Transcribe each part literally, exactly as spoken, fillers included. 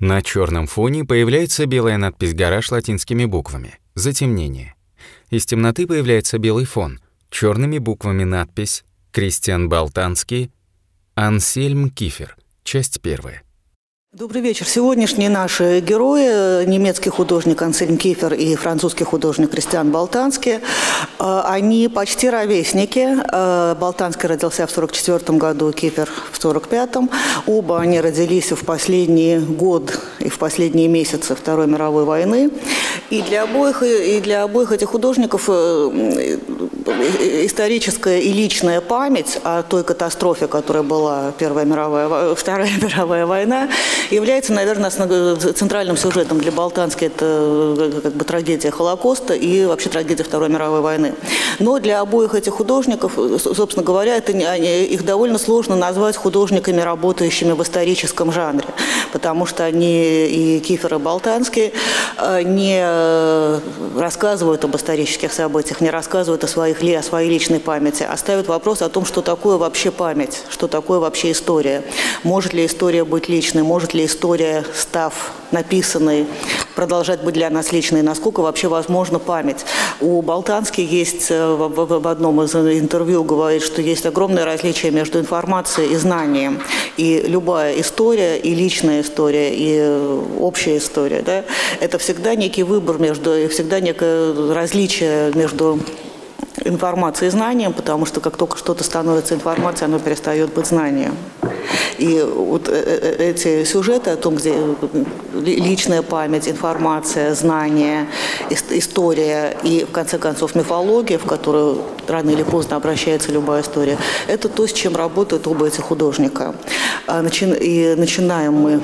На черном фоне появляется белая надпись «Гараж» латинскими буквами. Затемнение. Из темноты появляется белый фон. Черными буквами надпись «Кристиан Болтанский, Ансельм Кифер». Часть первая. Добрый вечер. Сегодняшние наши герои, немецкий художник Ансельм Кифер и французский художник Кристиан Болтанский, они почти ровесники. Болтанский родился в сорок четвёртом году, Кифер в сорок пятом. Оба они родились в последний год и в последние месяцы Второй мировой войны. И для обоих, и для обоих этих художников историческая и личная память о той катастрофе, которая была Первая мировая, Вторая мировая война, является, наверное, центральным сюжетом для Болтански. Это как бы трагедия Холокоста и вообще трагедия Второй мировой войны. Но для обоих этих художников, собственно говоря, это, их довольно сложно назвать художниками, работающими в историческом жанре, потому что они, и Кифер, и Болтанский, не рассказывают об исторических событиях, не рассказывают о, своих, о своей личной памяти, а ставят вопрос о том, что такое вообще память, что такое вообще история. Может ли история быть личной, может ли история, став написанной, продолжать быть для нас личной, насколько вообще возможна память. У Болтански есть, в, в, в одном из интервью говорит, что есть огромное различие между информацией и знанием. И любая история, и личная история, и общая история, да, это всегда некий выбор между, всегда некое различие между информацией и знанием, потому что как только что-то становится информацией, оно перестает быть знанием. И вот эти сюжеты о том, где личная память, информация, знания, история и, в конце концов, мифология, в которую рано или поздно обращается любая история, это то, с чем работают оба эти художника. И начинаем мы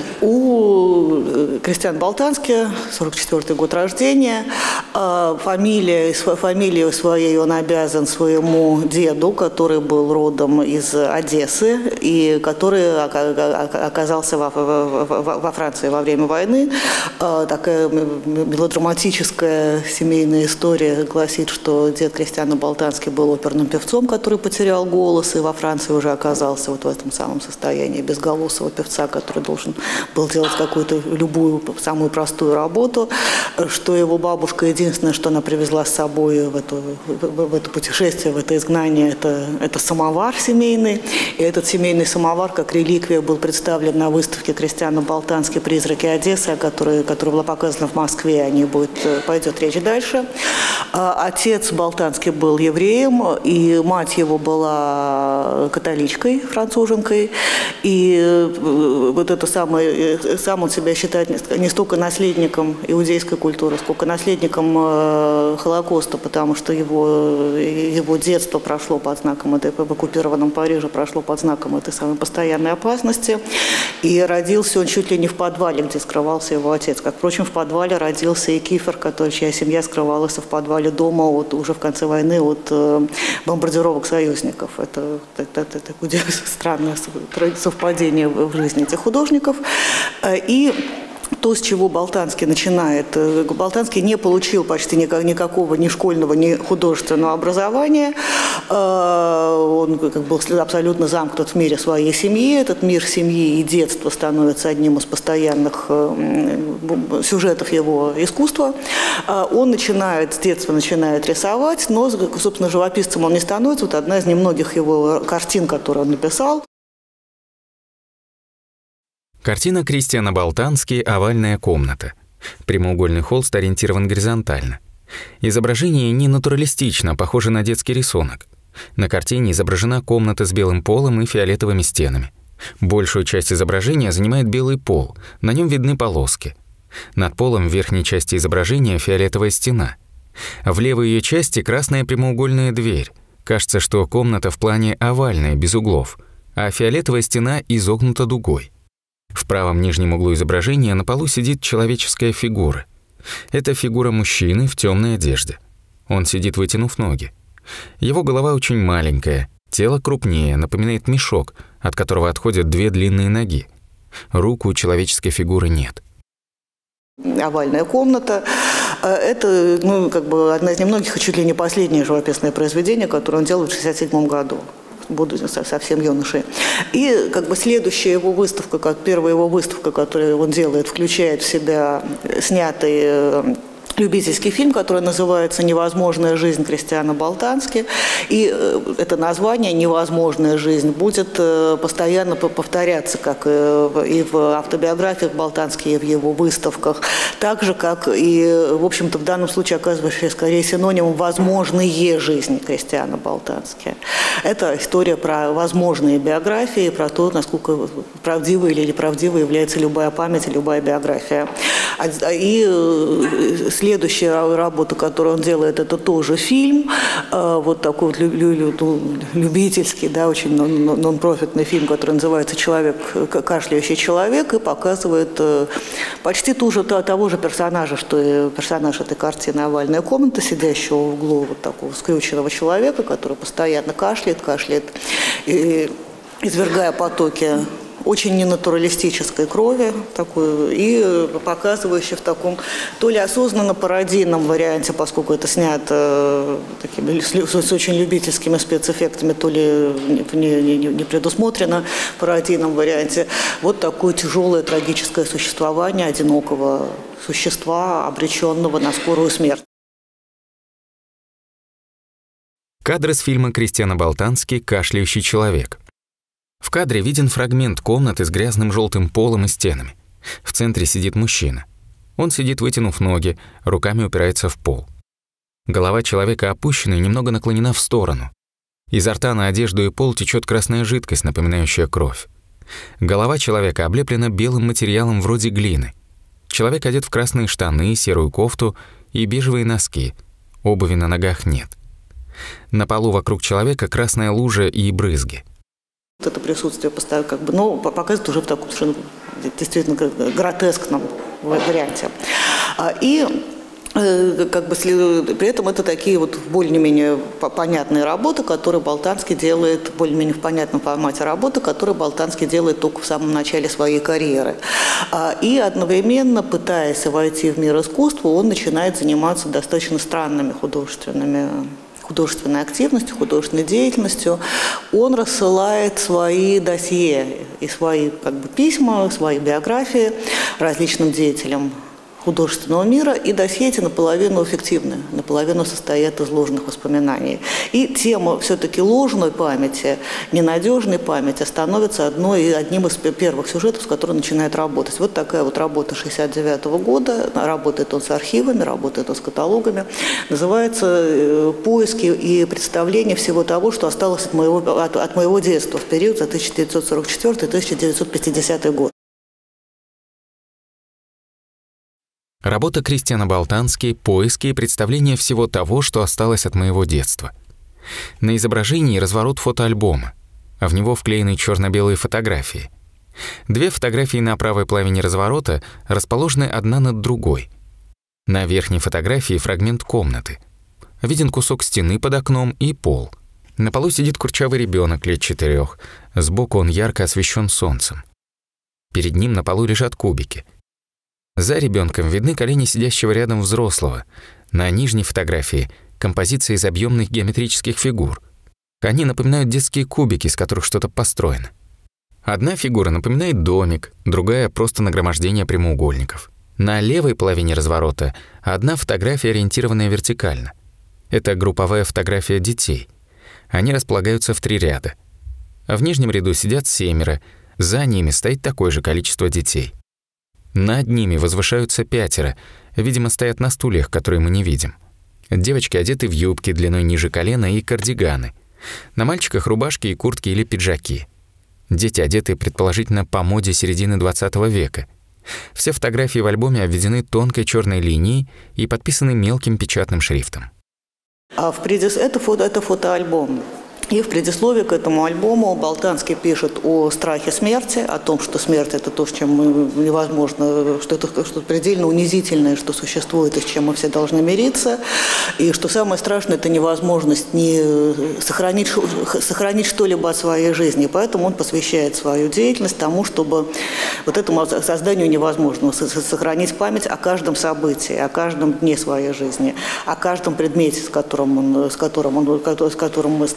у Кристиана Болтански, сорок четвёртый год рождения. Фамилия, фамилию своей он обязан своему деду, который был родом из Одессы и который оказался во, во, во Франции во время войны. Такая мелодраматическая семейная история гласит, что дед Кристиана Болтански был оперным певцом, который потерял голос, и во Франции уже оказался вот в этом самом состоянии безголосого певца, который должен был делать какую-то любую, самую простую работу, что его бабушка, единственное, что она привезла с собой в, эту, в, в это путешествие, в это изгнание, это, это самовар семейный, и этот семейный самовар, как реликвия, был представлен на выставке Кристиана Болтански «Призраки Одессы», которая, которая была показана в Москве, о ней будет, пойдет речь дальше. Отец Болтански был евреем, и мать его была католичкой, француженкой, и вот это самое, сам он себя считает не столько наследником иудейской культуры, сколько наследником Холокоста, потому что его, его детство прошло под знаком этой, в оккупированном Париже прошло под знаком этой самой постоянной опасности, и родился он чуть ли не в подвале, где скрывался его отец. Как, впрочем, в подвале родился и Кифер, который, чья семья скрывалась в подвале дома от, уже в конце войны от э, бомбардировок союзников. Это, это, это, это странное совпадение в жизни этих художников. И то, с чего Болтанский начинает. Болтанский не получил почти никакого ни школьного, ни художественного образования. Он как был абсолютно замкнут в мире своей семьи. Этот мир семьи и детства становится одним из постоянных сюжетов его искусства. Он начинает, с детства начинает рисовать, но, собственно, живописцем он не становится. Вот одна из немногих его картин, которые он написал. Картина Кристиана Болтански «Овальная комната». Прямоугольный холст ориентирован горизонтально. Изображение не натуралистично, похоже на детский рисунок. На картине изображена комната с белым полом и фиолетовыми стенами. Большую часть изображения занимает белый пол, на нем видны полоски. Над полом в верхней части изображения фиолетовая стена. В левой ее части красная прямоугольная дверь. Кажется, что комната в плане овальная, без углов, а фиолетовая стена изогнута дугой. В правом нижнем углу изображения на полу сидит человеческая фигура. Это фигура мужчины в темной одежде. Он сидит, вытянув ноги. Его голова очень маленькая, тело крупнее, напоминает мешок, от которого отходят две длинные ноги. Рук у человеческой фигуры нет. «Овальная комната» – это ну, как бы одна из немногих, чуть ли не последнее живописное произведение, которое он делал в шестьдесят седьмом году. будучи совсем юношей. И как бы следующая его выставка, как первая его выставка, которую он делает, включает в себя снятые любительский фильм, который называется «Невозможная жизнь» Кристиана Болтански. И это название «Невозможная жизнь» будет постоянно повторяться, как и в автобиографиях Болтански, и в его выставках. Так же, как и, в общем-то, в данном случае оказывающийся скорее синонимом «возможные жизни» Кристиана Болтански. Это история про возможные биографии, про то, насколько правдивой или неправдивой является любая память и любая биография. И следующая работа, которую он делает, это тоже фильм, вот такой вот любительский, да, очень нон-профитный фильм, который называется «Человек, кашляющий человек», и показывает почти ту же, того же персонажа, что и персонаж этой картины «Овальная комната», сидящего в углу вот такого скрюченного человека, который постоянно кашляет, кашляет, и, извергая потоки очень ненатуралистической крови, такую, и показывающей в таком то ли осознанно пародийном варианте, поскольку это снято такими, с очень любительскими спецэффектами, то ли не, не, не предусмотрено в пародийном варианте, вот такое тяжелое трагическое существование одинокого существа, обреченного на скорую смерть. Кадр из фильма Кристиана Болтански «Кашляющий человек». В кадре виден фрагмент комнаты с грязным желтым полом и стенами. В центре сидит мужчина. Он сидит, вытянув ноги, руками упирается в пол. Голова человека опущена и немного наклонена в сторону. Изо рта на одежду и пол течет красная жидкость, напоминающая кровь. Голова человека облеплена белым материалом вроде глины. Человек одет в красные штаны, серую кофту и бежевые носки. Обуви на ногах нет. На полу вокруг человека красная лужа и брызги. Это присутствие поставить как бы, ну, показывает уже в таком совершенно действительно гротескном варианте. И как бы при этом это такие вот более-менее понятные работы, которые Болтански делает, более-менее в понятном формате работы, которые Болтански делает только в самом начале своей карьеры. И одновременно, пытаясь войти в мир искусства, он начинает заниматься достаточно странными художественными художественной активностью, художественной деятельностью. Он рассылает свои досье и свои как бы, письма, свои биографии различным деятелям художественного мира, и досье эти наполовину фиктивны, наполовину состоят из ложных воспоминаний. И тема все-таки ложной памяти, ненадежной памяти становится одной, одним из первых сюжетов, с которым начинает работать. Вот такая вот работа шестьдесят девятого года, работает он с архивами, работает он с каталогами, называется «Поиски и представления всего того, что осталось от моего, от, от моего детства в период за тысяча девятьсот сорок четвёртый — тысяча девятьсот пятидесятый год». Работа Кристиана Болтански «Поиски и представления всего того, что осталось от моего детства». На изображении разворот фотоальбома, а в него вклеены черно-белые фотографии. Две фотографии на правой половине разворота расположены одна над другой. На верхней фотографии фрагмент комнаты. Виден кусок стены под окном и пол. На полу сидит курчавый ребенок лет четырех. Сбоку он ярко освещен солнцем. Перед ним на полу лежат кубики. За ребенком видны колени сидящего рядом взрослого. На нижней фотографии композиция из объемных геометрических фигур. Они напоминают детские кубики, из которых что-то построено. Одна фигура напоминает домик, другая — просто нагромождение прямоугольников. На левой половине разворота одна фотография, ориентированная вертикально. Это групповая фотография детей. Они располагаются в три ряда. В нижнем ряду сидят семеро, за ними стоит такое же количество детей. Над ними возвышаются пятеро, видимо, стоят на стульях, которые мы не видим. Девочки одеты в юбки длиной ниже колена и кардиганы. На мальчиках рубашки и куртки или пиджаки. Дети одеты, предположительно, по моде середины двадцатого века. Все фотографии в альбоме обведены тонкой черной линией и подписаны мелким печатным шрифтом. А в предис... это, фото... это фотоальбом. И в предисловии к этому альбому Болтански пишет о страхе смерти, о том, что смерть – это то, с чем невозможно, что это что предельно унизительное, что существует и с чем мы все должны мириться. И что самое страшное – это невозможность не сохранить, сохранить что-либо от своей жизни. И поэтому он посвящает свою деятельность тому, чтобы вот этому созданию невозможного сохранить память о каждом событии, о каждом дне своей жизни, о каждом предмете, с которым, он, с которым, он, с которым мы сталкивались,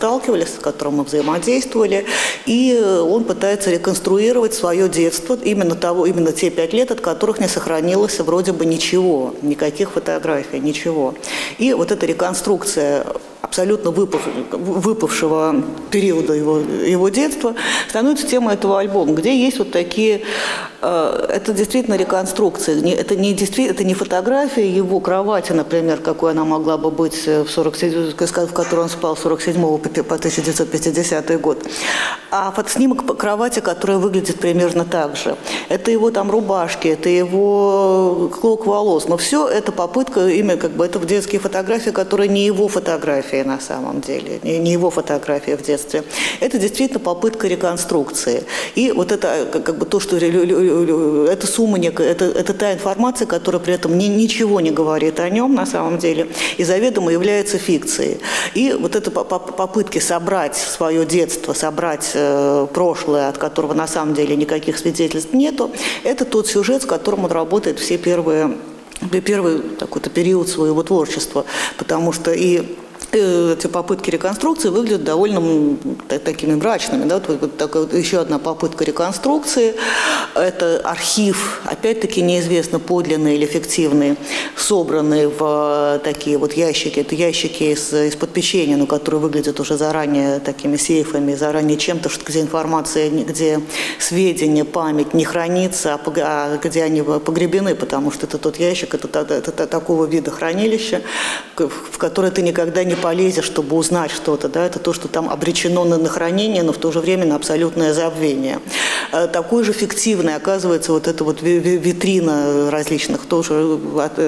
сталкивались, с которым мы взаимодействовали, и он пытается реконструировать свое детство, именно, того, именно те пять лет, от которых не сохранилось вроде бы ничего, никаких фотографий, ничего. И вот эта реконструкция абсолютно выпав, выпавшего периода его, его детства становится темой этого альбома, где есть вот такие, э, это действительно реконструкции, не, это, не действительно, это не фотография его кровати, например, какой она могла бы быть, в, сорок седьмом, в которой он спал с сорок седьмого по тысяча девятьсот пятидесятый год, а фотоснимок кровати, которая выглядит примерно так же. Это его там рубашки, это его клок волос, но все это попытка, именно как бы это детские фотографии, которые не его фотографии на самом деле, не его фотография в детстве. Это действительно попытка реконструкции. И вот это как бы то, что это сумма некая, это, это та информация, которая при этом ни, ничего не говорит о нем на самом деле и заведомо является фикцией. И вот это попытки собрать свое детство, собрать э, прошлое, от которого на самом деле никаких свидетельств нету, это тот сюжет, с которым он работает все первые, первый такой-то период своего творчества. Потому что и эти попытки реконструкции выглядят довольно такими мрачными. Да? Вот, вот такая, вот еще одна попытка реконструкции. Это архив, опять-таки неизвестно, подлинный или фиктивный, собранный в такие вот ящики. Это ящики из, из-под печенья, но которые выглядят уже заранее такими сейфами, заранее чем-то, где информация, где сведения, память не хранится, а где они погребены, потому что это тот ящик, это, это, это такого вида хранилище, в которое ты никогда не полезешь, чтобы узнать что-то. Да? Это то, что там обречено на хранение, но в то же время на абсолютное забвение. Такой же фиктивной оказывается вот эта вот витрина различных тоже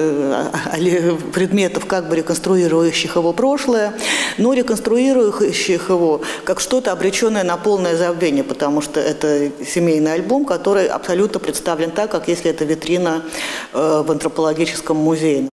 предметов, как бы реконструирующих его прошлое, но реконструирующих его как что-то обреченное на полное забвение, потому что это семейный альбом, который абсолютно представлен так, как если это витрина в антропологическом музее.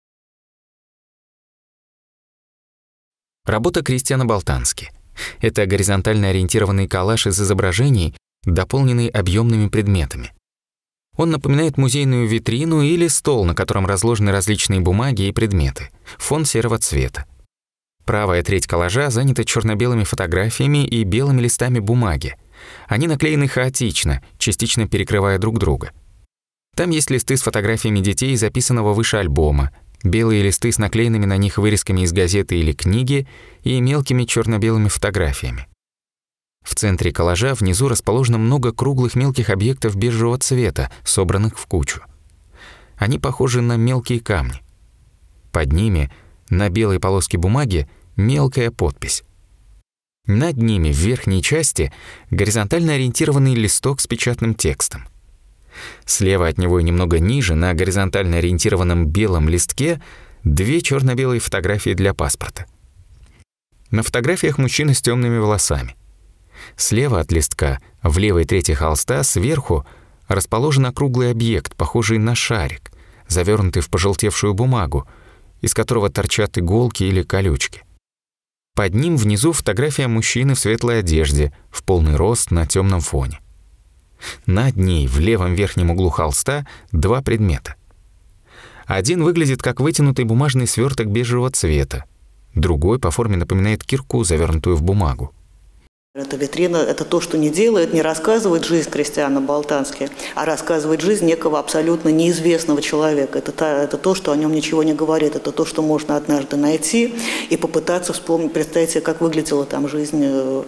Работа Кристиана Болтански. Это горизонтально ориентированный коллаж из изображений, дополненный объемными предметами. Он напоминает музейную витрину или стол, на котором разложены различные бумаги и предметы. Фон серого цвета. Правая треть коллажа занята черно-белыми фотографиями и белыми листами бумаги. Они наклеены хаотично, частично перекрывая друг друга. Там есть листы с фотографиями детей из записанного выше альбома, белые листы с наклеенными на них вырезками из газеты или книги и мелкими черно-белыми фотографиями. В центре коллажа внизу расположено много круглых мелких объектов бежевого цвета, собранных в кучу. Они похожи на мелкие камни. Под ними, на белой полоске бумаги, мелкая подпись. Над ними, в верхней части, горизонтально ориентированный листок с печатным текстом. Слева от него и немного ниже, на горизонтально ориентированном белом листке, две черно-белые фотографии для паспорта. На фотографиях мужчина с темными волосами. Слева от листка, в левой трети холста, сверху расположен округлый объект, похожий на шарик, завернутый в пожелтевшую бумагу, из которого торчат иголки или колючки. Под ним внизу фотография мужчины в светлой одежде, в полный рост на темном фоне. Над ней, в левом верхнем углу холста, два предмета. Один выглядит как вытянутый бумажный сверток бежевого цвета, другой по форме напоминает кирку, завернутую в бумагу. Эта витрина – это то, что не делает, не рассказывает жизнь Кристиана Болтански, а рассказывает жизнь некого абсолютно неизвестного человека. Это, та, это то, что о нем ничего не говорит, это то, что можно однажды найти и попытаться вспомнить, представить себе, как выглядела там жизнь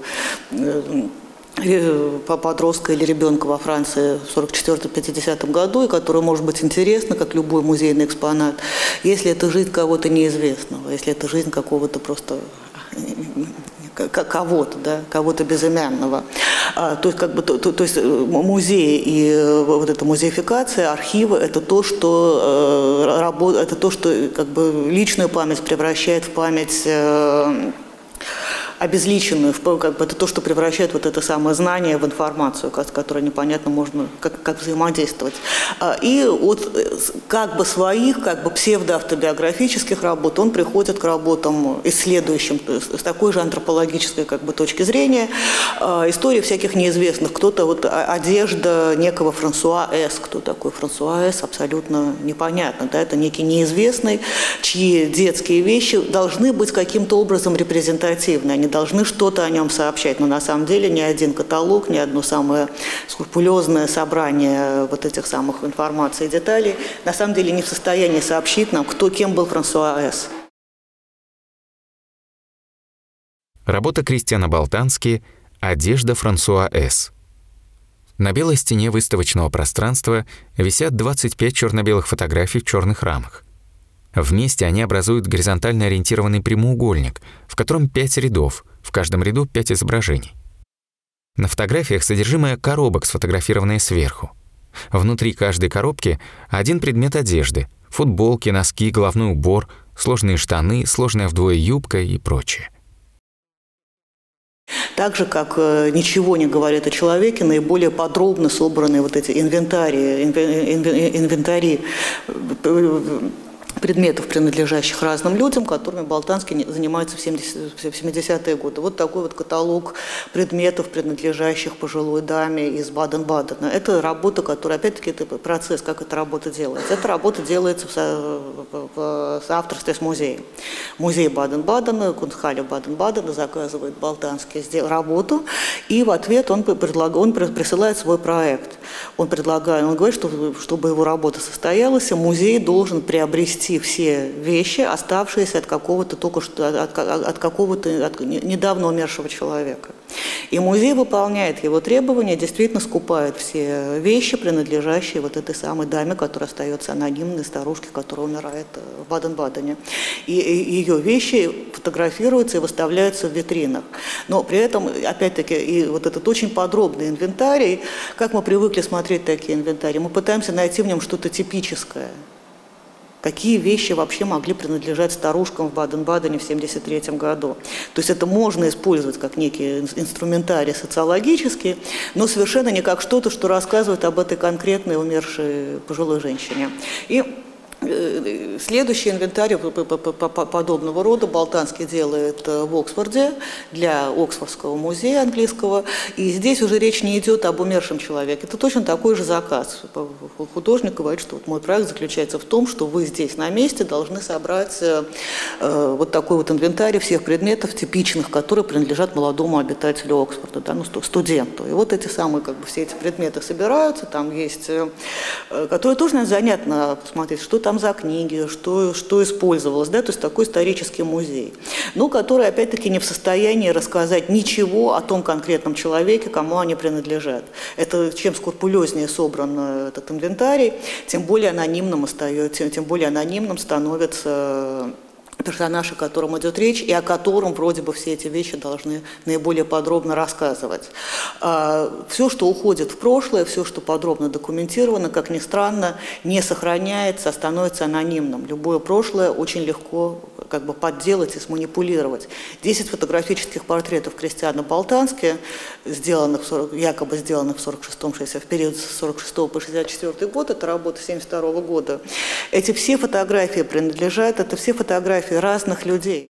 подростка или ребенка во Франции в сорок четвёртом — пятидесятом году, и которая может быть интересна, как любой музейный экспонат, если это жизнь кого-то неизвестного, если это жизнь какого-то просто кого-то, да, кого-то безымянного. А, то есть, как бы, то, то, то есть музей и вот эта музеификация, архивы – это то, что э, работа, это то, что как бы личную память превращает в память э, обезличенную, как бы это то, что превращает вот это самое знание в информацию, с которой непонятно можно, как, как взаимодействовать. И от как бы своих, как бы псевдоавтобиографических работ он приходит к работам исследующим с такой же антропологической как бы точки зрения. Истории всяких неизвестных. Кто-то, вот одежда некого Франсуа С. Кто такой Франсуа С. Абсолютно непонятно. Да? Это некий неизвестный, чьи детские вещи должны быть каким-то образом репрезентативны. Они должны что-то о нем сообщать. Но на самом деле ни один каталог, ни одно самое скрупулезное собрание вот этих самых информаций и деталей на самом деле не в состоянии сообщить нам, кто кем был Франсуа С. Работа Кристиана Болтански «Одежда Франсуа С». На белой стене выставочного пространства висят двадцать пять черно-белых фотографий в черных рамах. Вместе они образуют горизонтально ориентированный прямоугольник, в котором пять рядов, в каждом ряду пять изображений. На фотографиях содержимое коробок, сфотографированное сверху. Внутри каждой коробки один предмет одежды – футболки, носки, головной убор, сложные штаны, сложная вдвое юбка и прочее. Так же, как ничего не говорит о человеке, наиболее подробно собраны вот эти инвентари, инвентари предметов, принадлежащих разным людям, которыми Болтанский занимается в семидесятые годы. Вот такой вот каталог предметов, принадлежащих пожилой даме из Баден-Бадена. Это работа, которая, опять-таки, это процесс, как эта работа делается. Эта работа делается в, в соавторстве с музеем. Музей Баден-Бадена, Кунстхалле Баден-Бадена заказывает Болтанский работу, и в ответ он, предлаг... он присылает свой проект. Он предлагает, он говорит, что чтобы его работа состоялась, музей должен приобрести все вещи, оставшиеся от какого-то только что от, от какого-то от недавно умершего человека. И музей выполняет его требования, действительно скупает все вещи, принадлежащие вот этой самой даме, которая остается анонимной, старушке, которая умирает в Баден-Бадене. И, и ее вещи фотографируются и выставляются в витринах. Но при этом, опять-таки, и вот этот очень подробный инвентарий, как мы привыкли смотреть такие инвентарии, мы пытаемся найти в нем что-то типическое. Какие вещи вообще могли принадлежать старушкам в Баден-Бадене в семьдесят третьем году. То есть это можно использовать как некий инструментарий социологический, но совершенно не как что-то, что рассказывает об этой конкретной умершей пожилой женщине. И следующий инвентарь подобного рода Болтанский делает в Оксфорде для Оксфордского музея английского. И здесь уже речь не идет об умершем человеке. Это точно такой же заказ. Художник говорит, что вот мой проект заключается в том, что вы здесь на месте должны собрать вот такой вот инвентарь всех предметов типичных, которые принадлежат молодому обитателю Оксфорда, да, ну, студенту. И вот эти самые, как бы, все эти предметы собираются, там есть, которые тоже, наверное, занятно посмотреть, что там за книги, что, что использовалось, да, то есть такой исторический музей, но который, опять-таки, не в состоянии рассказать ничего о том конкретном человеке, кому они принадлежат. Это чем скрупулезнее собран этот инвентарий, тем более анонимным остается, тем, тем более анонимным становится персонаж, о котором идет речь, и о котором вроде бы все эти вещи должны наиболее подробно рассказывать. Все, что уходит в прошлое, все, что подробно документировано, как ни странно, не сохраняется, а становится анонимным. Любое прошлое очень легко как бы подделать и сманипулировать. Десять фотографических портретов Кристиана Болтански, сделанных в сорок, якобы сделанных в сорок шестом шестидесятом, в период с сорок шестого по шестьдесят четвёртый год, это работа семьдесят второго года. Эти все фотографии принадлежат, это все фотографии разных людей.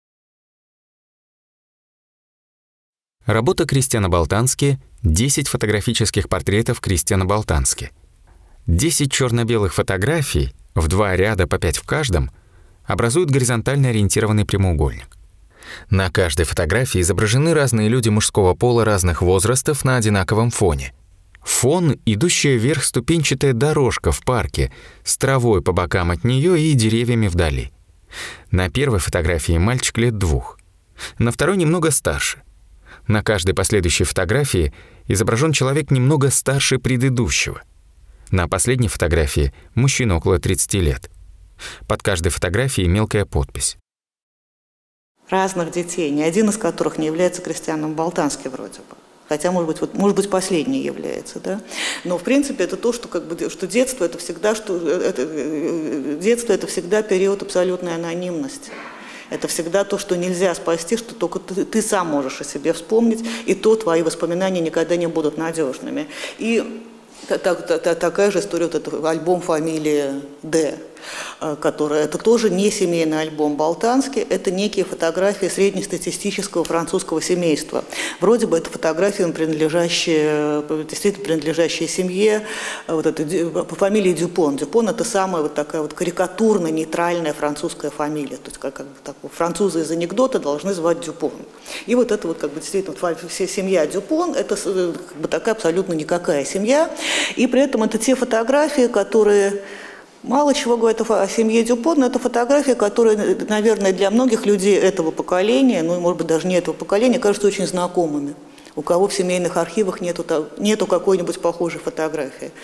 Работа Кристиана Болтански – десять фотографических портретов Кристиана Болтански. десять черно-белых фотографий, в два ряда по пять в каждом, образуют горизонтально ориентированный прямоугольник. На каждой фотографии изображены разные люди мужского пола разных возрастов на одинаковом фоне. Фон – идущая вверх ступенчатая дорожка в парке с травой по бокам от нее и деревьями вдали. На первой фотографии мальчик лет двух, на второй немного старше. На каждой последующей фотографии изображен человек немного старше предыдущего. На последней фотографии мужчина около тридцати лет. Под каждой фотографией мелкая подпись. Разных детей, ни один из которых не является Кристианом Болтански вроде бы. Хотя, может быть, вот, может быть, последний является, да. Но, в принципе, это то, что, как бы, что детство – это всегда, что, это, детство – это всегда период абсолютной анонимности. Это всегда то, что нельзя спасти, что только ты, ты сам можешь о себе вспомнить, и то твои воспоминания никогда не будут надежными. И так, так, такая же история, вот этот альбом фамилии Д. которая, это тоже не семейный альбом Болтански, это некие фотографии среднестатистического французского семейства. Вроде бы это фотографии, принадлежащие, действительно принадлежащие семье, вот это, по фамилии Дюпон. Дюпон – это самая вот такая вот карикатурно-нейтральная французская фамилия. То есть как, как бы так, французы из анекдота должны звать Дюпон. И вот это вот как бы действительно вся семья Дюпон – это как бы такая абсолютно никакая семья. И при этом это те фотографии, которые… Мало чего говорят о семье Дюпон, но это фотографии, которые, наверное, для многих людей этого поколения, ну, может быть, даже не этого поколения, кажутся очень знакомыми. У кого в семейных архивах нету, нету какой-нибудь похожей фотографии.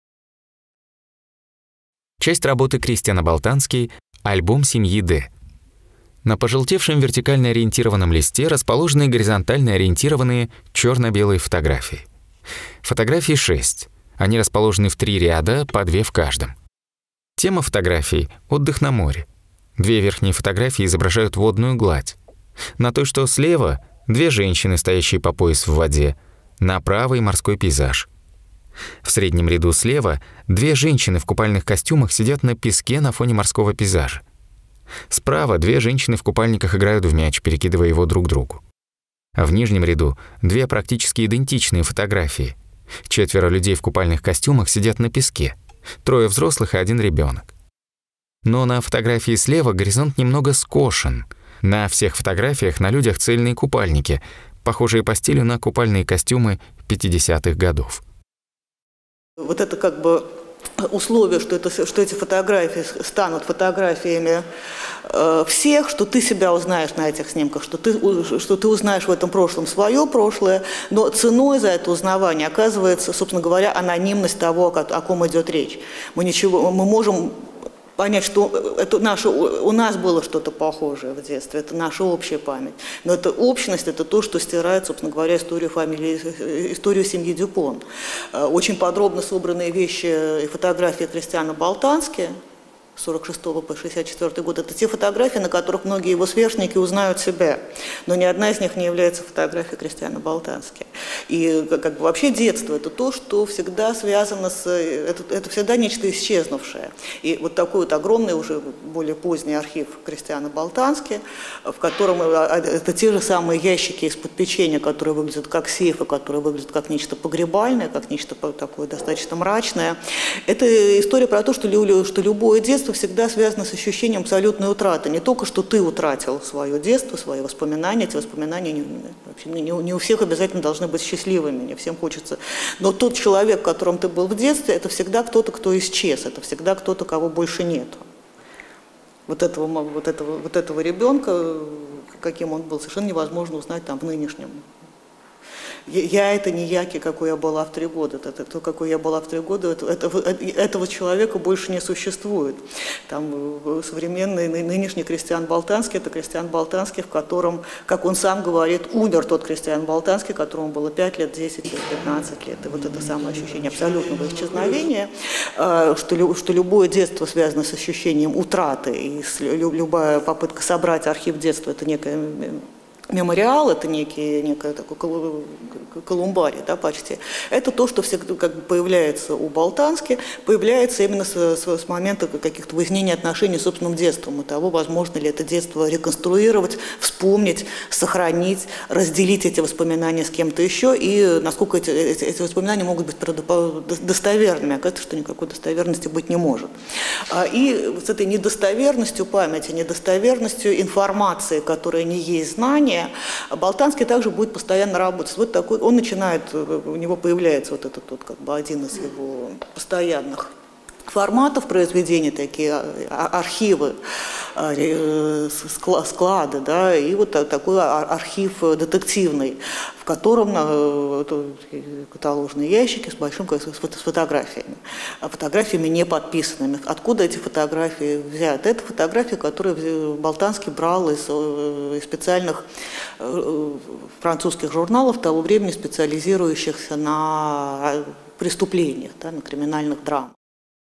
Часть работы Кристиана Болтански – альбом семьи Д. На пожелтевшем вертикально ориентированном листе расположены горизонтально ориентированные черно-белые фотографии. Фотографий шесть. Они расположены в три ряда, по две в каждом. Тема фотографий – отдых на море. Две верхние фотографии изображают водную гладь. На той, что слева – две женщины, стоящие по пояс в воде. На правой – морской пейзаж. В среднем ряду слева две женщины в купальных костюмах сидят на песке на фоне морского пейзажа. Справа две женщины в купальниках играют в мяч, перекидывая его друг другу. А в нижнем ряду две практически идентичные фотографии. Четверо людей в купальных костюмах сидят на песке. Трое взрослых и один ребенок. Но на фотографии слева горизонт немного скошен. На всех фотографиях на людях цельные купальники, похожие по стилю на купальные костюмы пятидесятых годов. Вот это как бы условие, что, это, что эти фотографии станут фотографиями э, всех, что ты себя узнаешь на этих снимках, что ты, что ты узнаешь в этом прошлом свое прошлое, но ценой за это узнавание оказывается, собственно говоря, анонимность того, о, о ком идет речь. Мы, ничего, мы можем понять, что это наше, у нас было что-то похожее в детстве, это наша общая память. Но эта общность – это то, что стирает, собственно говоря, историю фамилии, историю семьи Дюпон. Очень подробно собранные вещи и фотографии Кристиана Болтански с сорок шестого по шестьдесят четвёртый год – это те фотографии, на которых многие его сверстники узнают себя. Но ни одна из них не является фотографией Кристиана Болтански. И как бы вообще детство – это то, что всегда связано с… Это, это всегда нечто исчезнувшее. И вот такой вот огромный, уже более поздний архив Кристиана Болтански, в котором это те же самые ящики из-под печенья, которые выглядят как сейфы, которые выглядят как нечто погребальное, как нечто такое достаточно мрачное. Это история про то, что, что любое детство всегда связано с ощущением абсолютной утраты. Не только, что ты утратил свое детство, свои воспоминания, эти воспоминания не, вообще, не, не у всех обязательно должны быть счастливыми, не всем хочется. Но тот человек, которым ты был в детстве, это всегда кто-то, кто исчез, это всегда кто-то, кого больше нет. Вот этого, вот этого, вот этого ребенка, каким он был, совершенно невозможно узнать там в нынешнем. Я – это не я, какой я была в три года. Это то, какой я была в три года, это, это, этого человека больше не существует. Там современный нынешний Кристиан Болтански – это Кристиан Болтански, в котором, как он сам говорит, умер тот Кристиан Болтански, которому было пять лет, десять лет, пятнадцать лет. И вот это самое ощущение абсолютного исчезновения, что, что любое детство связано с ощущением утраты, и любая попытка собрать архив детства – это некая… Мемориал – это некий, некий такой колумбарий, да, почти. Это то, что всегда как бы появляется у Болтански, появляется именно с, с, с момента каких-то выяснений отношений с собственным детством, и того, возможно ли это детство реконструировать, вспомнить, сохранить, разделить эти воспоминания с кем-то еще, и насколько эти, эти, эти воспоминания могут быть достоверными. Оказывается, что никакой достоверности быть не может. И с этой недостоверностью памяти, недостоверностью информации, которая не есть знание, Болтански также будет постоянно работать. Вот такой, он начинает, у него появляется вот этот вот, как бы один из его постоянных форматов произведений, такие архивы, склады, да, и вот такой архив детективный, в котором каталожные ящики с большим количеством фотографиями, фотографиями не подписанными. Откуда эти фотографии взяты? Это фотографии, которые Болтански брал из, из специальных французских журналов того времени, специализирующихся на преступлениях, да, на криминальных драмах.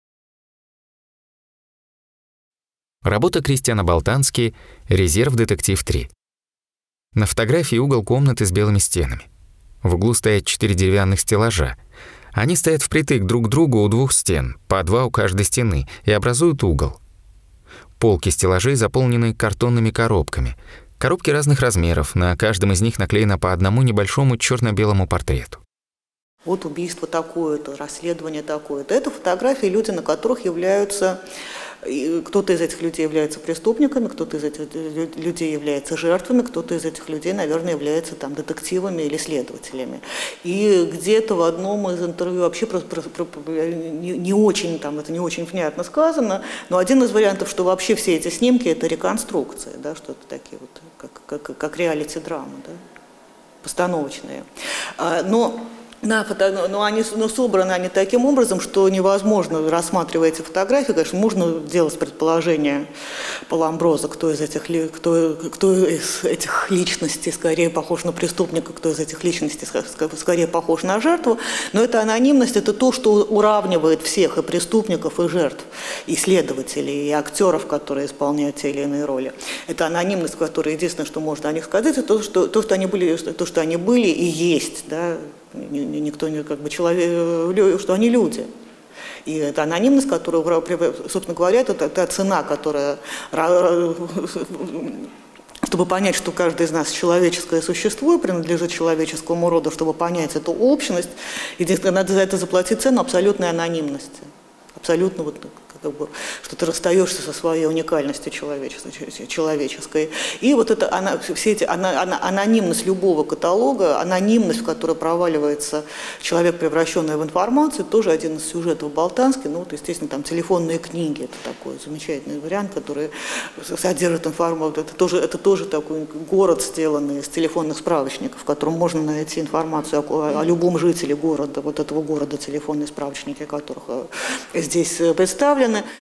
Работа Кристиана Болтански «Резерв детектив три». На фотографии угол комнаты с белыми стенами. В углу стоят четыре деревянных стеллажа. Они стоят впритык друг к другу у двух стен, по два у каждой стены, и образуют угол. Полки стеллажей заполнены картонными коробками. Коробки разных размеров, на каждом из них наклеено по одному небольшому черно-белому портрету. Вот убийство такое-то, расследование такое-то. Это фотографии, люди, на которых являются... Кто-то из этих людей является преступниками, кто-то из этих людей является жертвами, кто-то из этих людей, наверное, является там, детективами или следователями. И где-то в одном из интервью вообще просто, просто, не, не очень, там, это не очень внятно сказано, но один из вариантов, что вообще все эти снимки – это реконструкции, да, что-то такие вот, как, как, как реалити-драмы, да, постановочные. Но... Да, фото, но они но собраны они таким образом, что невозможно, рассматривая эти фотографии, конечно, можно делать предположение по Ламброзо, кто из этих, кто, кто из этих личностей скорее похож на преступника, кто из этих личностей скорее похож на жертву, но эта анонимность – это то, что уравнивает всех, и преступников, и жертв, и следователей, и актеров, которые исполняют те или иные роли. Это анонимность, которая единственное, что можно о них сказать, это то, что, то, что, они, были, то, что они были и есть, да. Никто не как бы человек, что они люди. И это анонимность, которая, собственно говоря, это та цена, которая, чтобы понять, что каждый из нас человеческое существо и принадлежит человеческому роду, чтобы понять эту общность, единственное, надо за это заплатить цену абсолютной анонимности. Абсолютно вот как бы, что ты расстаешься со своей уникальностью человеческой. И вот это, она, все эти, она, она, анонимность любого каталога, анонимность, в которой проваливается человек, превращенный в информацию, тоже один из сюжетов Болтански. Ну, вот, естественно, там телефонные книги, это такой замечательный вариант, который содержит информацию. Это тоже, это тоже такой город, сделанный из телефонных справочников, в котором можно найти информацию о, о любом жителе города, вот этого города, телефонные справочники, которых здесь представлены.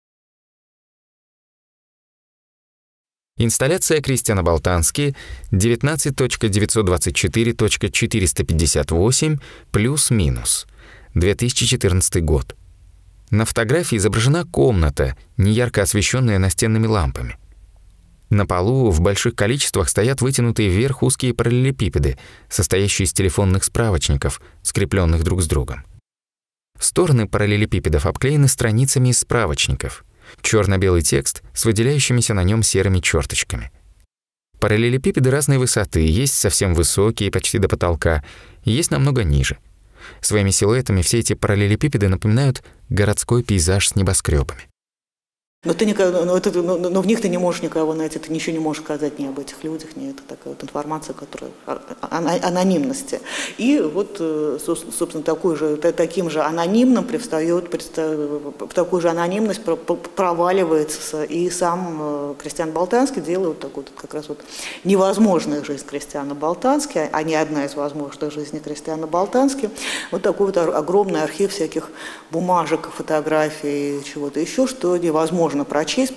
Инсталляция Кристиана Болтански девятнадцать точка девятьсот двадцать четыре точка четыреста пятьдесят восемь плюс-минус, две тысячи четырнадцатый год. На фотографии изображена комната, неярко освещенная настенными лампами. На полу в больших количествах стоят вытянутые вверх узкие параллелепипеды, состоящие из телефонных справочников, скрепленных друг с другом. Стороны параллелепипедов обклеены страницами из справочников. Черно-белый текст с выделяющимися на нем серыми черточками. Параллелепипеды разной высоты, есть совсем высокие, почти до потолка, и есть намного ниже. Своими силуэтами все эти параллелепипеды напоминают городской пейзаж с небоскребами. Но, ты никогда, но, это, но, но в них ты не можешь никого найти, ты ничего не можешь сказать ни об этих людях, ни это такая вот информация, которая анонимности. И вот, собственно, такой же, таким же анонимным предстает, в такую же анонимность проваливается и сам Кристиан Болтански, делает вот такую вот как раз вот невозможную жизнь Кристиана Болтански, а не одна из возможных жизней Кристиана Болтански. Вот такой вот огромный архив всяких бумажек, фотографий, чего-то еще, что невозможно можно прочесть.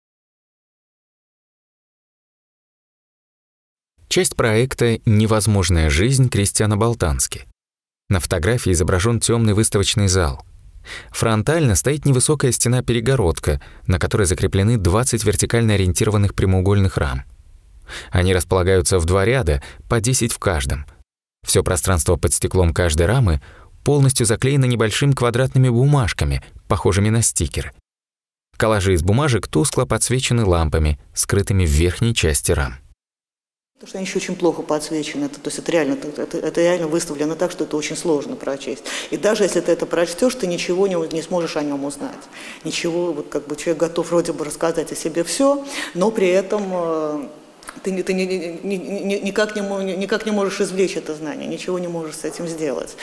Часть проекта «Невозможная жизнь» Кристиана Болтански. На фотографии изображен темный выставочный зал. Фронтально стоит невысокая стена-перегородка, на которой закреплены двадцать вертикально ориентированных прямоугольных рам. Они располагаются в два ряда, по десять в каждом. Все пространство под стеклом каждой рамы полностью заклеено небольшими квадратными бумажками, похожими на стикеры. Коллажи из бумажек тускло подсвечены лампами, скрытыми в верхней части рам. Потому что они еще очень плохо подсвечены. Это, то есть это реально, это, это реально выставлено так, что это очень сложно прочесть. И даже если ты это прочтешь, ты ничего не, не сможешь о нем узнать. Ничего, вот как бы человек готов вроде бы рассказать о себе все, но при этом э, ты, ты ни, ни, ни, никак, не, никак не можешь извлечь это знание, ничего не можешь с этим сделать.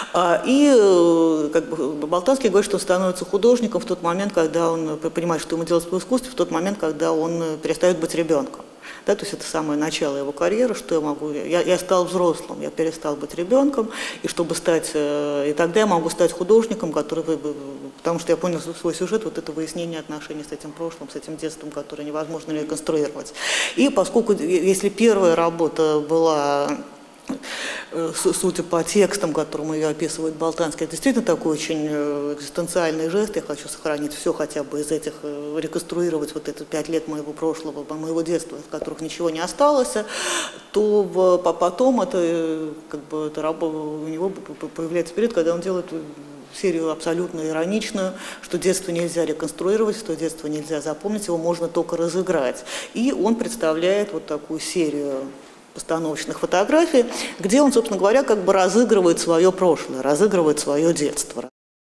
И как бы, Болтанский говорит, что он становится художником в тот момент, когда он понимает, что ему делать в искусстве, в тот момент, когда он перестает быть ребенком. Да, то есть это самое начало его карьеры, что я могу, я, я стал взрослым, я перестал быть ребенком, и чтобы стать, и тогда я могу стать художником, который, потому что я понял свой сюжет, вот это выяснение отношений с этим прошлым, с этим детством, которое невозможно реконструировать. И поскольку, если первая работа была, судя по текстам, которым ее описывает Болтанский, это действительно такой очень экзистенциальный жест. Я хочу сохранить все хотя бы из этих, реконструировать вот эти пять лет моего прошлого, моего детства, в которых ничего не осталось, то в, потом это, как бы, это, у него появляется период, когда он делает серию абсолютно ироничную, что детство нельзя реконструировать, что детство нельзя запомнить, его можно только разыграть. И он представляет вот такую серию постановочных фотографий, где он, собственно говоря, как бы разыгрывает свое прошлое, разыгрывает свое детство.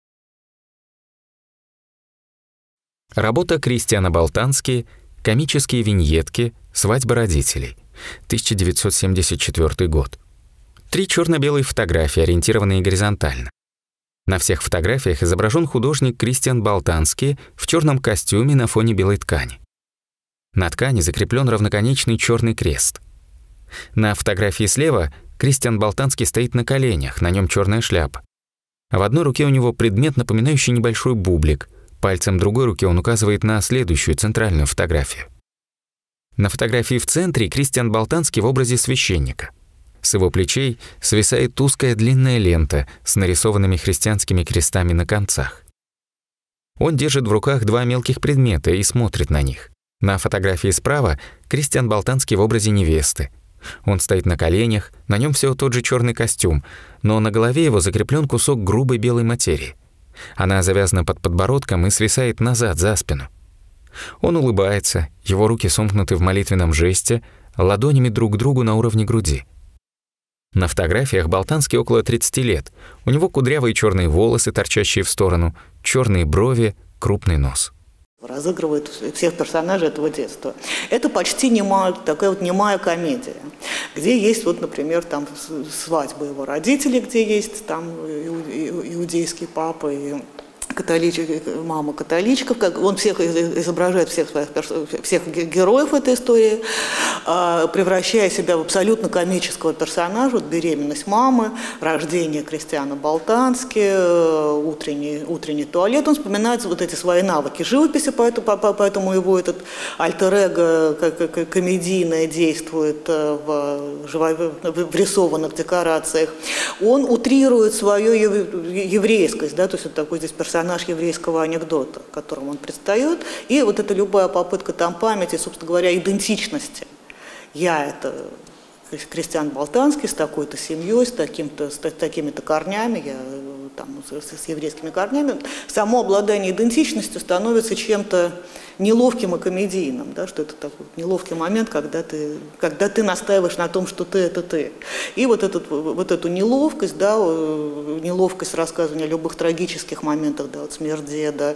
Работа Кристиана Болтански «Комические виньетки. Свадьба родителей», тысяча девятьсот семьдесят четвёртый год. Три черно-белые фотографии, ориентированные горизонтально. На всех фотографиях изображен художник Кристиан Болтански в черном костюме на фоне белой ткани. На ткани закреплен равноконечный черный крест. На фотографии слева Кристиан Болтански стоит на коленях, на нем черная шляпа. В одной руке у него предмет, напоминающий небольшой бублик. Пальцем другой руки он указывает на следующую центральную фотографию. На фотографии в центре Кристиан Болтански в образе священника. С его плечей свисает узкая длинная лента с нарисованными христианскими крестами на концах. Он держит в руках два мелких предмета и смотрит на них. На фотографии справа Кристиан Болтански в образе невесты. Он стоит на коленях, на нем все тот же черный костюм, но на голове его закреплен кусок грубой белой материи. Она завязана под подбородком и свисает назад за спину. Он улыбается, его руки сомкнуты в молитвенном жесте, ладонями друг к другу на уровне груди. На фотографиях Болтански около тридцати лет. У него кудрявые черные волосы, торчащие в сторону, черные брови, крупный нос. Разыгрывает всех персонажей этого детства. Это почти немая, такая вот немая комедия, где есть, вот, например, там свадьба его родителей, где есть там иудейский папа и католич... мама католичка, как он всех изображает, всех своих всех героев этой истории, превращая себя в абсолютно комического персонажа. Вот беременность мамы, рождение Кристиана Болтански, утренний, утренний туалет. Он вспоминает вот эти свои навыки живописи, поэтому, поэтому его этот альтер-эго комедийное действует в, в рисованных декорациях. Он утрирует свою еврейскость, да, то есть вот такой здесь персонаж персонаж еврейского анекдота, которым он предстает, и вот эта любая попытка там памяти, собственно говоря, идентичности. Я это Кристиан Болтански с такой-то семьей, с, таким-то, с такими-то корнями, я там, с, с еврейскими корнями. Само обладание идентичностью становится чем-то неловким и комедийным, да, что это такой неловкий момент, когда ты, когда ты настаиваешь на том, что ты – это ты. И вот, этот, вот эту неловкость, да, неловкость рассказывания о любых трагических моментах, да, вот смерть деда,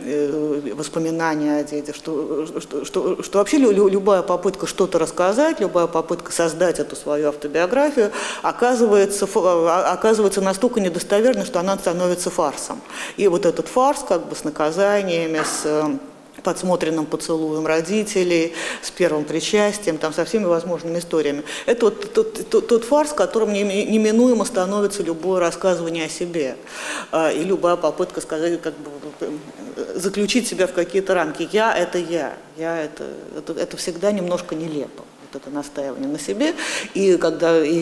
воспоминания о деде, что, что, что, что вообще любая попытка что-то рассказать, любая попытка создать эту свою автобиографию оказывается, оказывается настолько недостоверной, что она становится фарсом. И вот этот фарс как бы с наказаниями, с подсмотренным поцелуем родителей, с первым причастием, там, со всеми возможными историями. Это вот тот, тот, тот фарс, которым неминуемо становится любое рассказывание о себе. И любая попытка сказать, как бы, заключить себя в какие-то рамки. Я – это я. я это, это, это всегда немножко нелепо. Вот это настаивание на себе. И когда и,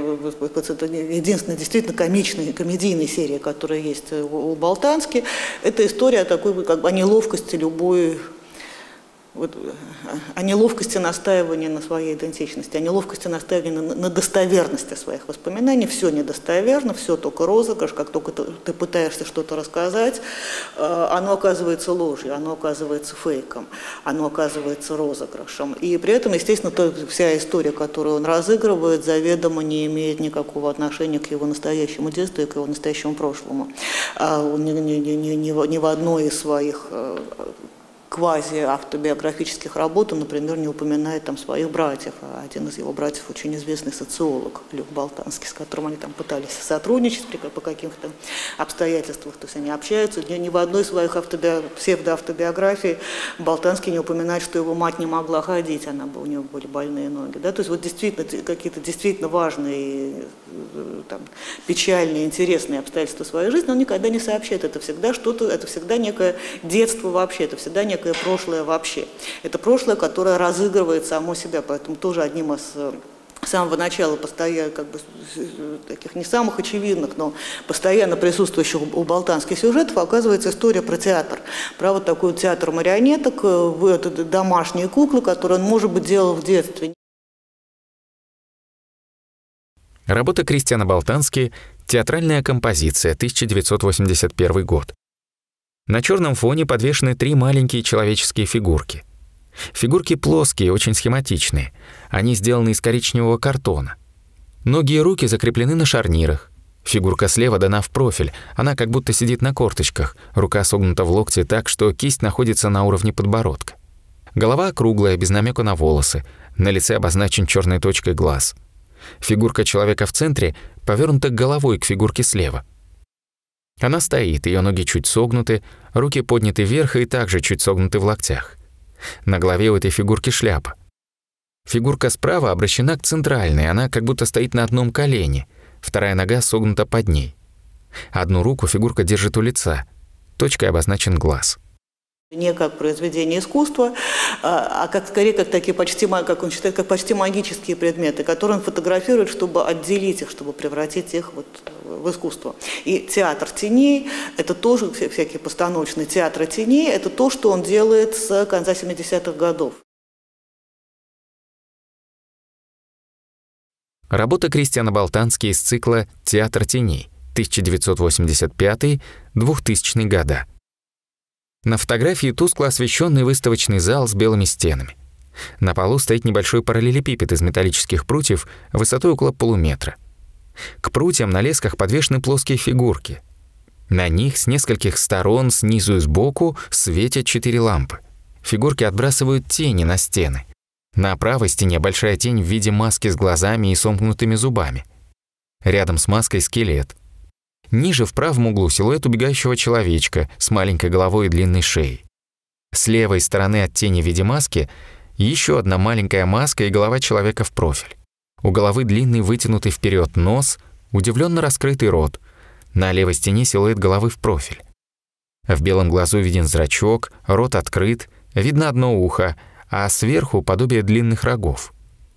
это единственная действительно комичная, комедийная серия, которая есть у Болтански, это история о такой, как бы, о неловкости любой, вот, о неловкости настаивания на своей идентичности, о неловкости настаивания на, на достоверности своих воспоминаний. Все недостоверно, все только розыгрыш. Как только ты, ты пытаешься что-то рассказать, э, оно оказывается ложью, оно оказывается фейком, оно оказывается розыгрышем. И при этом, естественно, то, вся история, которую он разыгрывает, заведомо не имеет никакого отношения к его настоящему детству и к его настоящему прошлому. А он ни, ни, ни, ни, ни в одной из своих э, квази-автобиографических работ он, например, не упоминает там своих братьев. А один из его братьев очень известный социолог Люк Болтански, с которым они там пытались сотрудничать по каким-то обстоятельствам, то есть они общаются. Ни, ни в одной из своих автоби... псевдоавтобиографий Болтански не упоминает, что его мать не могла ходить, она, у него были больные ноги. Да? То есть вот действительно какие-то действительно важные, там, печальные, интересные обстоятельства своей жизни он никогда не сообщает. Это всегда что-то, это всегда некое детство вообще, это всегда некое прошлое вообще. Это прошлое, которое разыгрывает само себя, поэтому тоже одним из с самого начала постоянно, как бы, таких не самых очевидных, но постоянно присутствующих у Болтански сюжетов оказывается история про театр. Про вот такой театр марионеток, домашние куклы, которые он, может быть, делал в детстве. Работа Кристиана Болтански «Театральная композиция», тысяча девятьсот восемьдесят первый год. На черном фоне подвешены три маленькие человеческие фигурки. Фигурки плоские, очень схематичные. Они сделаны из коричневого картона. Ноги и руки закреплены на шарнирах. Фигурка слева дана в профиль. Она как будто сидит на корточках. Рука согнута в локте так, что кисть находится на уровне подбородка. Голова округлая, без намека на волосы. На лице обозначен черной точкой глаз. Фигурка человека в центре повернута головой к фигурке слева. Она стоит, ее ноги чуть согнуты, руки подняты вверх и также чуть согнуты в локтях. На голове у этой фигурки шляпа. Фигурка справа обращена к центральной, она как будто стоит на одном колене, вторая нога согнута под ней. Одну руку фигурка держит у лица, точкой обозначен глаз. Не как произведение искусства, а как скорее как такие почти, как он считает, как почти магические предметы, которые он фотографирует, чтобы отделить их, чтобы превратить их вот в искусство. И театр теней – это тоже всякие постановочные театры теней, это то, что он делает с конца семидесятых годов. Работа Кристиана Болтански из цикла «Театр теней», тысяча девятьсот восемьдесят пятый — двухтысячный года. На фотографии тускло освещенный выставочный зал с белыми стенами. На полу стоит небольшой параллелепипед из металлических прутьев высотой около полуметра. К прутьям на лесках подвешены плоские фигурки. На них с нескольких сторон, снизу и сбоку, светят четыре лампы. Фигурки отбрасывают тени на стены. На правой стене большая тень в виде маски с глазами и сомкнутыми зубами. Рядом с маской скелет. Ниже в правом углу силуэт убегающего человечка с маленькой головой и длинной шеей. С левой стороны от тени в виде маски еще одна маленькая маска и голова человека в профиль. У головы длинный вытянутый вперед нос, удивленно раскрытый рот. На левой стене силуэт головы в профиль. В белом глазу виден зрачок, рот открыт, видно одно ухо, а сверху подобие длинных рогов.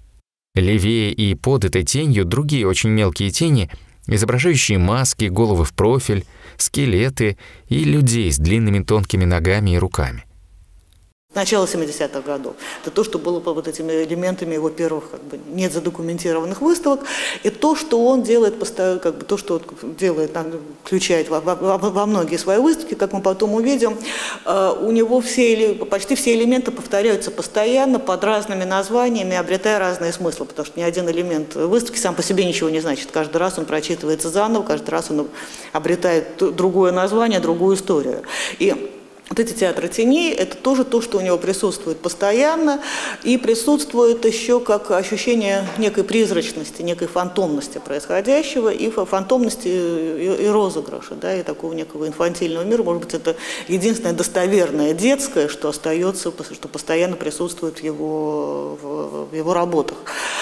Левее и под этой тенью другие очень мелкие тени, изображающие маски, головы в профиль, скелеты и людей с длинными тонкими ногами и руками. Начало семидесятых годов. Это то, что было по вот этими элементами его первых как бы нет задокументированных выставок, и то, что он делает постоянно, как бы то, что он делает, включает во, во, во многие свои выставки, как мы потом увидим, э, у него все, почти все элементы повторяются постоянно под разными названиями, обретая разные смыслы, потому что ни один элемент выставки сам по себе ничего не значит. Каждый раз он прочитывается заново, каждый раз он обретает другое название, другую историю. И вот эти театры теней – это тоже то, что у него присутствует постоянно, и присутствует еще как ощущение некой призрачности, некой фантомности происходящего, и фантомности и, и розыгрыша, да, и такого некого инфантильного мира. Может быть, это единственное достоверное детское, что остается, что постоянно присутствует в его, в, в его работах.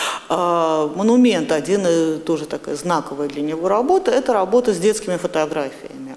А «Монумент» – один тоже такая знаковая для него работа – это работа с детскими фотографиями.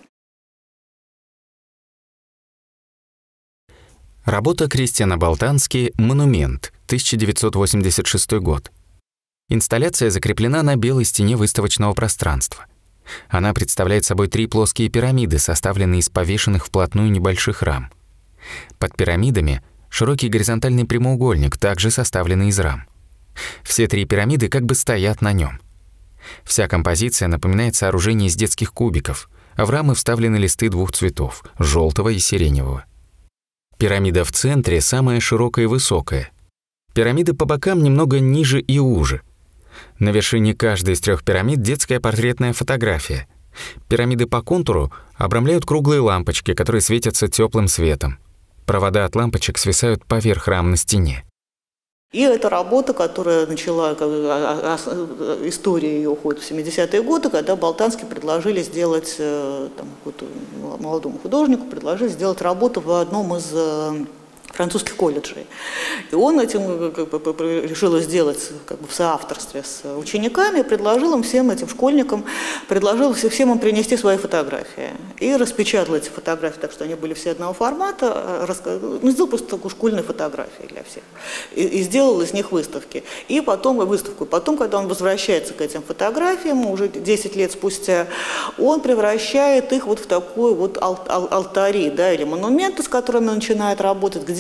Работа Кристиана Болтански «Монумент», тысяча девятьсот восемьдесят шестой год. Инсталляция закреплена на белой стене выставочного пространства. Она представляет собой три плоские пирамиды, составленные из повешенных вплотную небольших рам. Под пирамидами широкий горизонтальный прямоугольник, также составленный из рам. Все три пирамиды как бы стоят на нем. Вся композиция напоминает сооружение из детских кубиков, а в рамы вставлены листы двух цветов – желтого и сиреневого. Пирамида в центре самая широкая и высокая. Пирамиды по бокам немного ниже и уже. На вершине каждой из трех пирамид детская портретная фотография. Пирамиды по контуру обрамляют круглые лампочки, которые светятся теплым светом. Провода от лампочек свисают поверх рам на стене. И это работа, которая начала, история ее уходит в семидесятые годы, когда Болтански предложили сделать, там, молодому художнику предложили сделать работу в одном из французских колледжей. И он этим как бы, решил сделать как бы, в соавторстве с учениками, предложил им всем этим школьникам, предложил всем им принести свои фотографии. И распечатал эти фотографии, так что они были все одного формата, ну, сделал просто такую школьную фотографию для всех. И, и сделал из них выставки. И потом выставку. Потом, когда он возвращается к этим фотографиям, уже десять лет спустя, он превращает их вот в такой вот ал ал алтари, да, или монументы, с которыми он начинает работать, где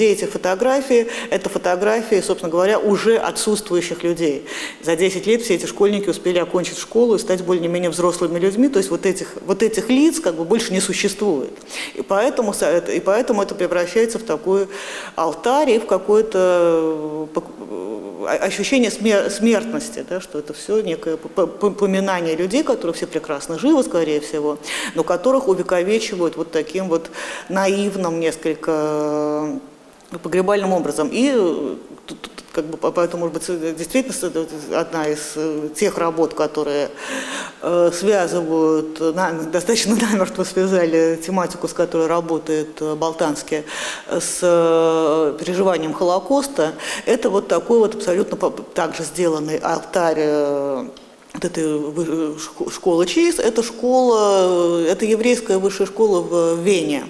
где эти фотографии, это фотографии, собственно говоря, уже отсутствующих людей. За десять лет все эти школьники успели окончить школу и стать более-менее взрослыми людьми, то есть вот этих, вот этих лиц как бы больше не существует. И поэтому, и поэтому это превращается в такой алтарь и в какое-то ощущение смертности, да, что это все некое поминание людей, которые все прекрасно живы, скорее всего, но которых увековечивают вот таким вот наивным, несколько погребальным образом. И как бы, поэтому, может быть, действительно одна из тех работ, которые э, связывают, на, достаточно намертво связали тематику, с которой работает Болтанский, с э, переживанием Холокоста, это вот такой вот абсолютно также сделанный алтарь э, вот этой школы Чейз. Это школа, это еврейская высшая школа в Вене.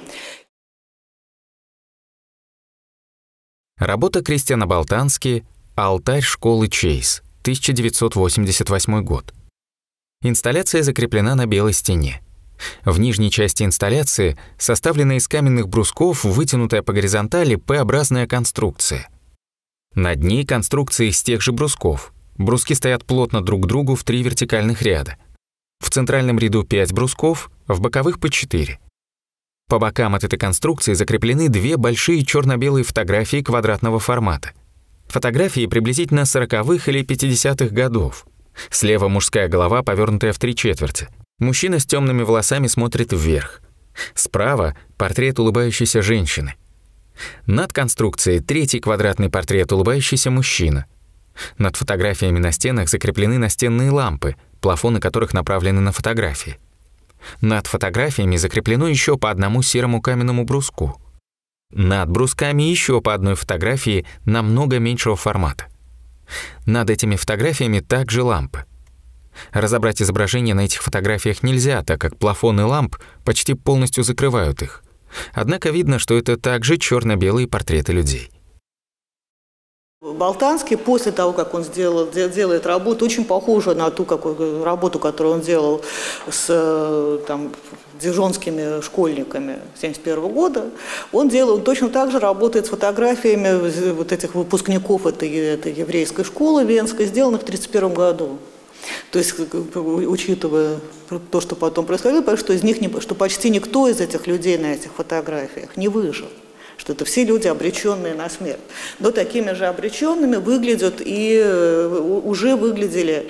Работа Кристиана Болтански «Алтарь школы Чейз», тысяча девятьсот восемьдесят восьмой год. Инсталляция закреплена на белой стене. В нижней части инсталляции составлена из каменных брусков вытянутая по горизонтали П-образная конструкция. Над ней конструкция из тех же брусков. Бруски стоят плотно друг к другу в три вертикальных ряда. В центральном ряду пять брусков, в боковых по четыре. По бокам от этой конструкции закреплены две большие черно-белые фотографии квадратного формата. Фотографии приблизительно сороковых или пятидесятых годов. Слева мужская голова, повернутая в три четверти. Мужчина с темными волосами смотрит вверх. Справа портрет улыбающейся женщины. Над конструкцией третий квадратный портрет улыбающийся мужчина. Над фотографиями на стенах закреплены настенные лампы, плафоны которых направлены на фотографии. Над фотографиями закреплено еще по одному серому каменному бруску. Над брусками еще по одной фотографии намного меньшего формата. Над этими фотографиями также лампы. Разобрать изображения на этих фотографиях нельзя, так как плафоны ламп почти полностью закрывают их. Однако видно, что это также черно-белые портреты людей. Болтанский после того, как он сделал, делает работу, очень похожую на ту какую, работу, которую он делал с там, дижонскими школьниками семьдесят первого года, он делал, он точно так же работает с фотографиями вот этих выпускников этой, этой еврейской школы венской, сделанных в тридцать первом году. То есть, учитывая то, что потом происходило, понятно, что из них, не, что почти никто из этих людей на этих фотографиях не выжил. Что это все люди, обреченные на смерть. Но такими же обреченными выглядят и уже выглядели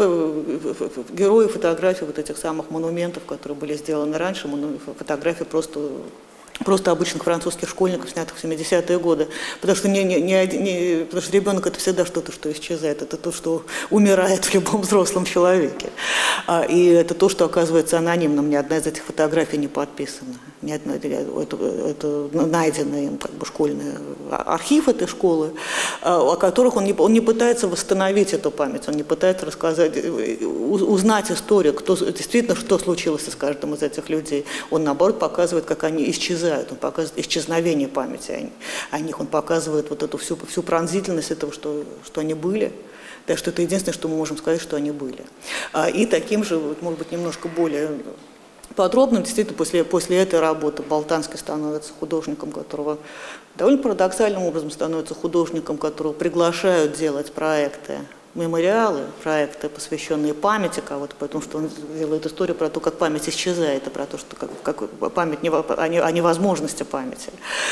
герои фотографий вот этих самых монументов, которые были сделаны раньше, фотографии просто, просто обычных французских школьников, снятых в семидесятые годы. Потому что, не, не, не, не, потому что ребенок — это всегда что-то, что исчезает, это то, что умирает в любом взрослом человеке. И это то, что оказывается анонимным. Ни одна из этих фотографий не подписана. Ни одна, это, это найденный им как бы школьный архив этой школы, о которых он не, он не пытается восстановить эту память, он не пытается рассказать, узнать историю, кто, действительно, что случилось с каждым из этих людей. Он, наоборот, показывает, как они исчезают, он показывает исчезновение памяти о, о них, он показывает вот эту всю, всю пронзительность этого, что, что они были. Так что это единственное, что мы можем сказать, что они были. И таким же, может быть, немножко более подробным, действительно, после, после этой работы Болтанский становится художником, которого довольно парадоксальным образом становится художником, которого приглашают делать проекты, мемориалы, проекты, посвященные памяти кого-то, потому что он делает историю про то, как память исчезает, и про то, что как, как память не, о невозможности памяти.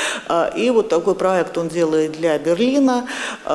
И вот такой проект он делает для Берлина.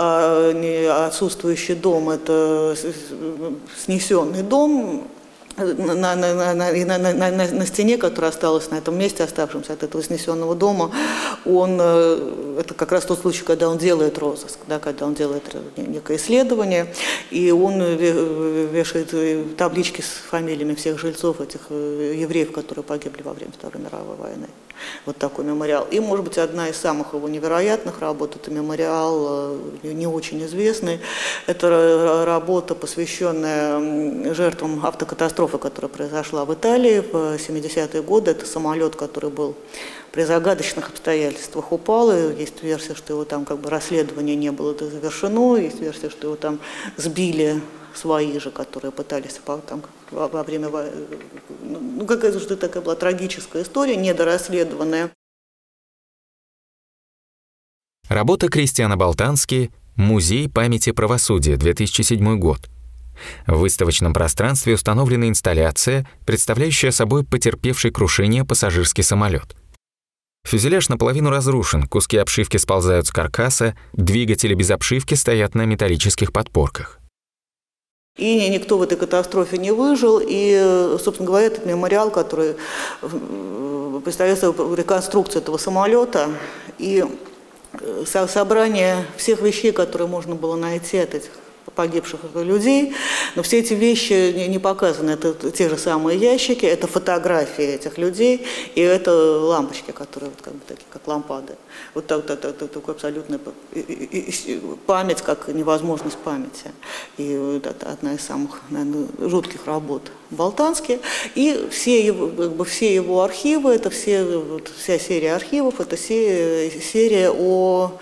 Отсутствующий дом — это снесенный дом. На, на, на, на, на, на, на стене, которая осталась на этом месте, оставшемся от этого снесенного дома, он, это как раз тот случай, когда он делает розыск, да, когда он делает некое исследование, и он вешает таблички с фамилиями всех жильцов, этих евреев, которые погибли во время Второй мировой войны. Вот такой мемориал. И, может быть, одна из самых его невероятных работ, это мемориал, не очень известный. Это работа, посвященная жертвам автокатастрофы, которая произошла в Италии в семидесятые годы. Это самолет, который был при загадочных обстоятельствах упал. И есть версия, что его там как бы расследование не было завершено. Есть версия, что его там сбили свои же, которые пытались там, во время войны. Ну, какая-то что такая была трагическая история, недорасследованная. Работа Кристиана Болтански «Музей памяти правосудия», две тысячи седьмой год. В выставочном пространстве установлена инсталляция, представляющая собой потерпевший крушение пассажирский самолет. Фюзеляж наполовину разрушен, куски обшивки сползают с каркаса, двигатели без обшивки стоят на металлических подпорках. И никто в этой катастрофе не выжил. И, собственно говоря, этот мемориал, который представляет собой реконструкцию этого самолета и собрание всех вещей, которые можно было найти от этих погибших людей, но все эти вещи не показаны. Это те же самые ящики, это фотографии этих людей, и это лампочки, которые вот как бы такие, как лампады. Вот так, так, так, такая абсолютная память, как невозможность памяти. И это одна из самых, наверное, жутких работ Болтански. И все его, как бы, все его архивы, это все, вот, вся серия архивов, это все, серия о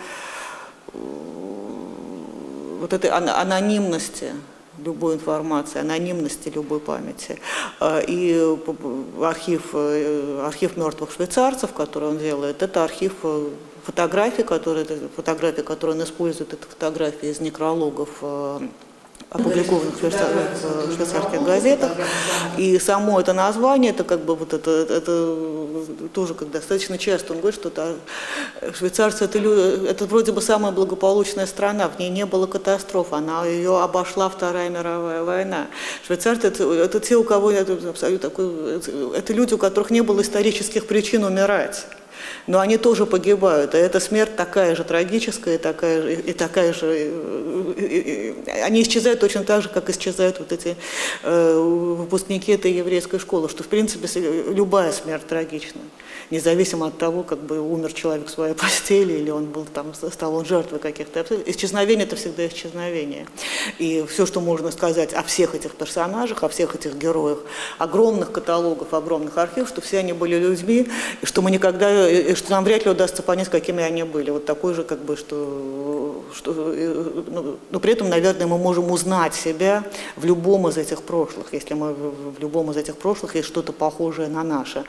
вот этой анонимности любой информации, анонимности любой памяти. И архив, архив мертвых швейцарцев, который он делает, это архив фотографий, которые, фотографии, которые он использует, это фотографии из некрологов, опубликованных в швейцарских газетах. И само это название, это как бы вот это, это тоже как достаточно часто он говорит, что это, швейцарцы это, это вроде бы самая благополучная страна, в ней не было катастроф, она ее обошла Вторая мировая война. Швейцарцы это, это те, у кого это, абсолютно такой, это люди, у которых не было исторических причин умирать. Но они тоже погибают, и эта смерть такая же трагическая, и такая же, и такая же, и, и, и, они исчезают точно так же, как исчезают вот эти э, выпускники этой еврейской школы, что в принципе любая смерть трагична, независимо от того, как бы умер человек в своей постели, или он был там, стал он жертвой каких-то обстоятельств. Исчезновение – это всегда исчезновение. И все, что можно сказать о всех этих персонажах, о всех этих героях, огромных каталогов, огромных архивов, что все они были людьми, и что мы никогда, и что нам вряд ли удастся понять, какими они были. Вот такой же, как бы, что, что ну, но при этом, наверное, мы можем узнать себя в любом из этих прошлых, если мы в, в любом из этих прошлых есть что-то похожее на наше.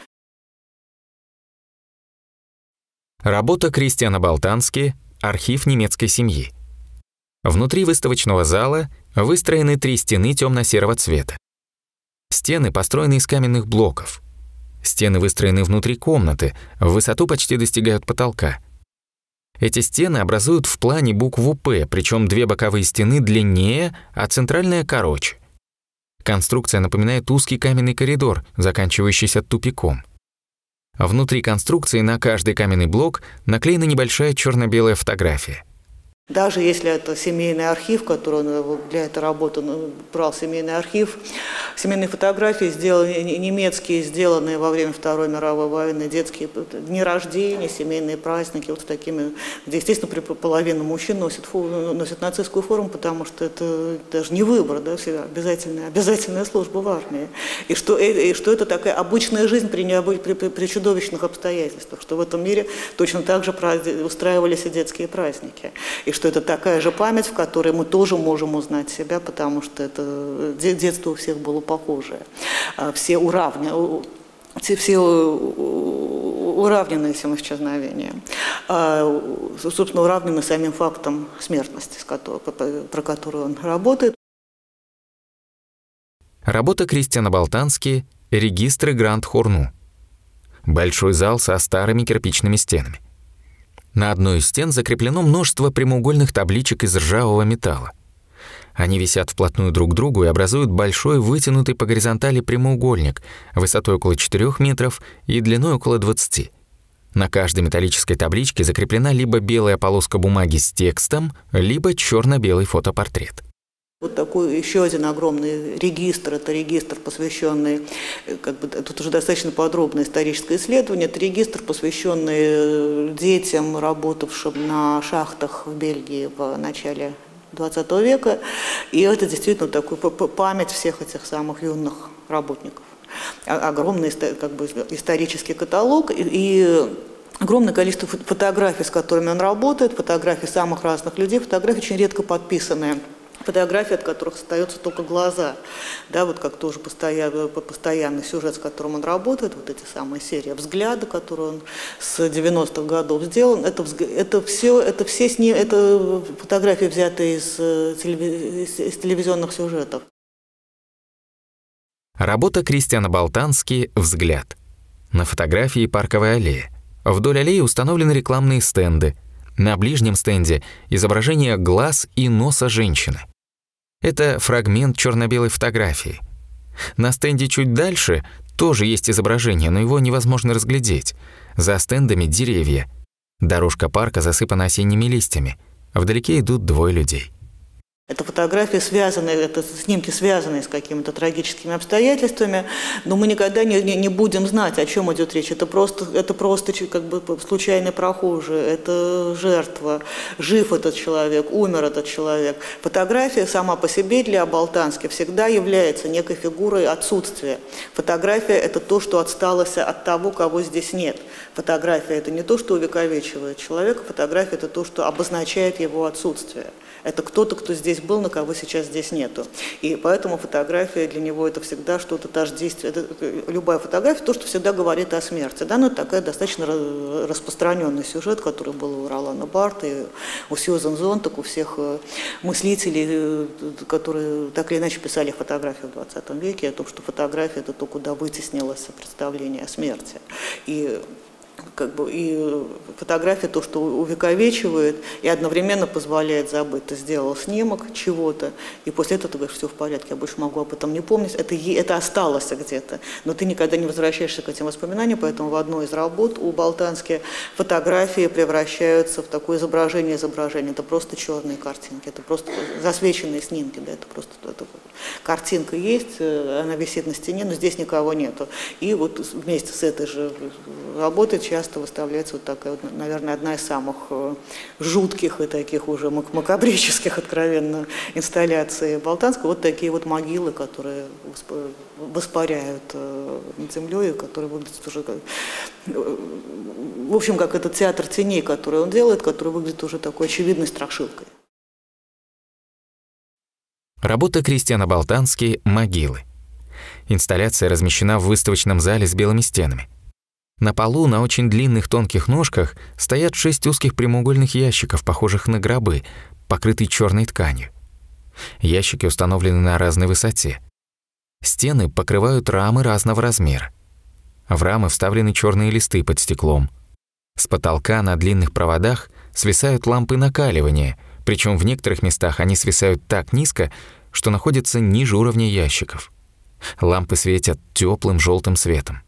Работа Кристиана Болтански «Архив немецкой семьи». Внутри выставочного зала выстроены три стены темно-серого цвета. Стены построены из каменных блоков. Стены выстроены внутри комнаты, в высоту почти достигают потолка. Эти стены образуют в плане букву «П», причем две боковые стены длиннее, а центральная короче. Конструкция напоминает узкий каменный коридор, заканчивающийся тупиком. Внутри конструкции на каждый каменный блок наклеена небольшая черно-белая фотография. Даже если это семейный архив, который он для этой работы брал семейный архив, семейные фотографии, сделанные, немецкие, сделанные во время Второй мировой войны, детские дни рождения, семейные праздники, вот с такими, где, естественно, половина мужчин носит, носит нацистскую форму, потому что это даже не выбор, да, обязательная, обязательная служба в армии. И что, и что это такая обычная жизнь при, при, при, при чудовищных обстоятельствах, что в этом мире точно так же устраивались и детские праздники. И что это такая же память, в которой мы тоже можем узнать себя, потому что это детство у всех было похожее. Все уравнены, все уравнены этим исчезновением. Собственно, уравнены самим фактом смертности, про которую он работает. Работа Кристиана Болтански «Регистры Гранд-Хорну». Большой зал со старыми кирпичными стенами. На одной из стен закреплено множество прямоугольных табличек из ржавого металла. Они висят вплотную друг к другу и образуют большой вытянутый по горизонтали прямоугольник высотой около четырёх метров и длиной около двадцати. На каждой металлической табличке закреплена либо белая полоска бумаги с текстом, либо черно-белый фотопортрет. Вот такой еще один огромный регистр, это регистр, посвященный, как бы, тут уже достаточно подробное историческое исследование, это регистр, посвященный детям, работавшим на шахтах в Бельгии в начале двадцатого века, и это действительно такой память всех этих самых юных работников. Огромный, как бы, исторический каталог и огромное количество фотографий, с которыми он работает, фотографии самых разных людей, фотографии очень редко подписанные. фотографии, от которых остаются только глаза, да, вот как тоже постоянный, постоянный сюжет, с которым он работает, вот эти самые серии «Взгляды», которые он с девяностых годов сделан, это, это все, это все с ним, это фотографии, взятые из, из телевизионных сюжетов. Работа Кристиана Болтански «Взгляд». На фотографии парковая аллея. Вдоль аллеи установлены рекламные стенды. На ближнем стенде изображение глаз и носа женщины. Это фрагмент черно-белой фотографии. На стенде чуть дальше тоже есть изображение, но его невозможно разглядеть. За стендами деревья. Дорожка парка засыпана осенними листьями. Вдалеке идут двое людей. Это фотографии связанные, это снимки, связанные с какими-то трагическими обстоятельствами, но мы никогда не, не, не будем знать, о чем идет речь. Это просто, это просто как бы случайный прохожий, это жертва, жив этот человек, умер этот человек. Фотография сама по себе для Болтански всегда является некой фигурой отсутствия. Фотография – это то, что отсталось от того, кого здесь нет. Фотография – это не то, что увековечивает человека, фотография – это то, что обозначает его отсутствие. Это кто-то, кто здесь был, на кого сейчас здесь нету. И поэтому фотография для него это всегда что-то тождественное. Это, любая фотография, то, что всегда говорит о смерти. Да, но это такой достаточно распространенный сюжет, который был у Ролана Барта, и у Сьюзан Зонтак, у всех мыслителей, которые так или иначе писали фотографию в двадцатом веке, о том, что фотография – это то, куда вытеснилось представление о смерти. И Как бы, и фотография то, что увековечивает и одновременно позволяет забыть. Ты сделал снимок чего-то, и после этого ты говоришь, все в порядке, я больше могу об этом не помнить. Это, это осталось где-то, но ты никогда не возвращаешься к этим воспоминаниям, поэтому в одной из работ у Болтански фотографии превращаются в такое изображение изображения. Это просто черные картинки, это просто засвеченные снимки, да, это просто это, картинка есть, она висит на стене, но здесь никого нету. И вот вместе с этой же работой часто выставляется вот такая, вот, наверное, одна из самых жутких и таких уже макабрических, откровенно, инсталляций Болтанского. Вот такие вот могилы, которые воспаряют над землей, которые выглядят уже как... В общем, как этот театр теней, который он делает, который выглядит уже такой очевидной страшилкой. Работа Кристиана Болтански «Могилы». Инсталляция размещена в выставочном зале с белыми стенами. На полу на очень длинных тонких ножках стоят шесть узких прямоугольных ящиков, похожих на гробы, покрытые черной тканью. Ящики установлены на разной высоте. Стены покрывают рамы разного размера. В рамы вставлены черные листы под стеклом. С потолка на длинных проводах свисают лампы накаливания, причем в некоторых местах они свисают так низко, что находятся ниже уровня ящиков. Лампы светят теплым желтым светом.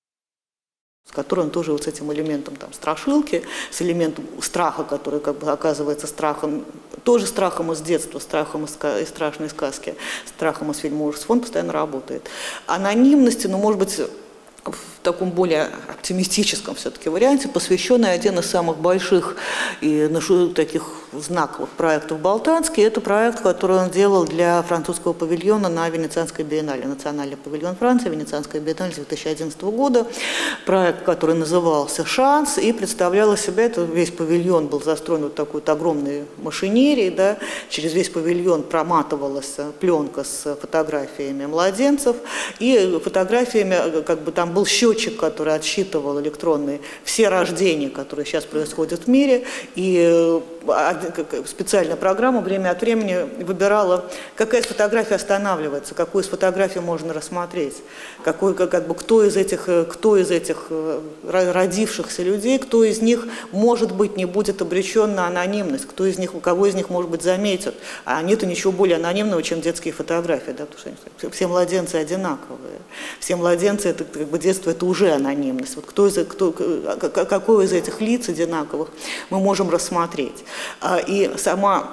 С которой он тоже вот с этим элементом там, страшилки, с элементом страха, который как бы оказывается страхом, тоже страхом из детства, страхом из, из страшной сказки, страхом из фильма ужасов, он постоянно работает. Анонимности, ну, может быть, в таком более оптимистическом все-таки варианте, посвященный один из самых больших и таких знаковых проектов Болтански. Это проект, который он делал для французского павильона на Венецианской биеннале. Национальный павильон Франции, Венецианская биеннале две тысячи одиннадцатого года. Проект, который назывался «Шанс», и представлял из себя, это весь павильон был застроен вот такой вот огромной машинерией, да, через весь павильон проматывалась пленка с фотографиями младенцев, и фотографиями, как бы там был счетчик, который отсчитывал электронные все рождения, которые сейчас происходят в мире, и специальная программа время от времени выбирала, какая из фотографий останавливается, какую из фотографий можно рассмотреть, какой, как бы, кто из этих, кто из этих родившихся людей, кто из них, может быть, не будет обречен на анонимность, кто из них, кого из них, может быть, заметят. А нет ничего более анонимного, чем детские фотографии, да, потому что все младенцы одинаковые. Все младенцы, это как бы детство, это уже анонимность. Вот кто из, кто, какой из этих лиц одинаковых мы можем рассмотреть. И сама,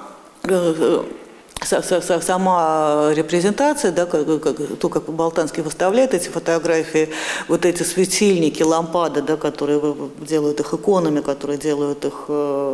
сама репрезентация, да, то, как Болтанский выставляет эти фотографии, вот эти светильники, лампады, да, которые делают их иконами, которые делают их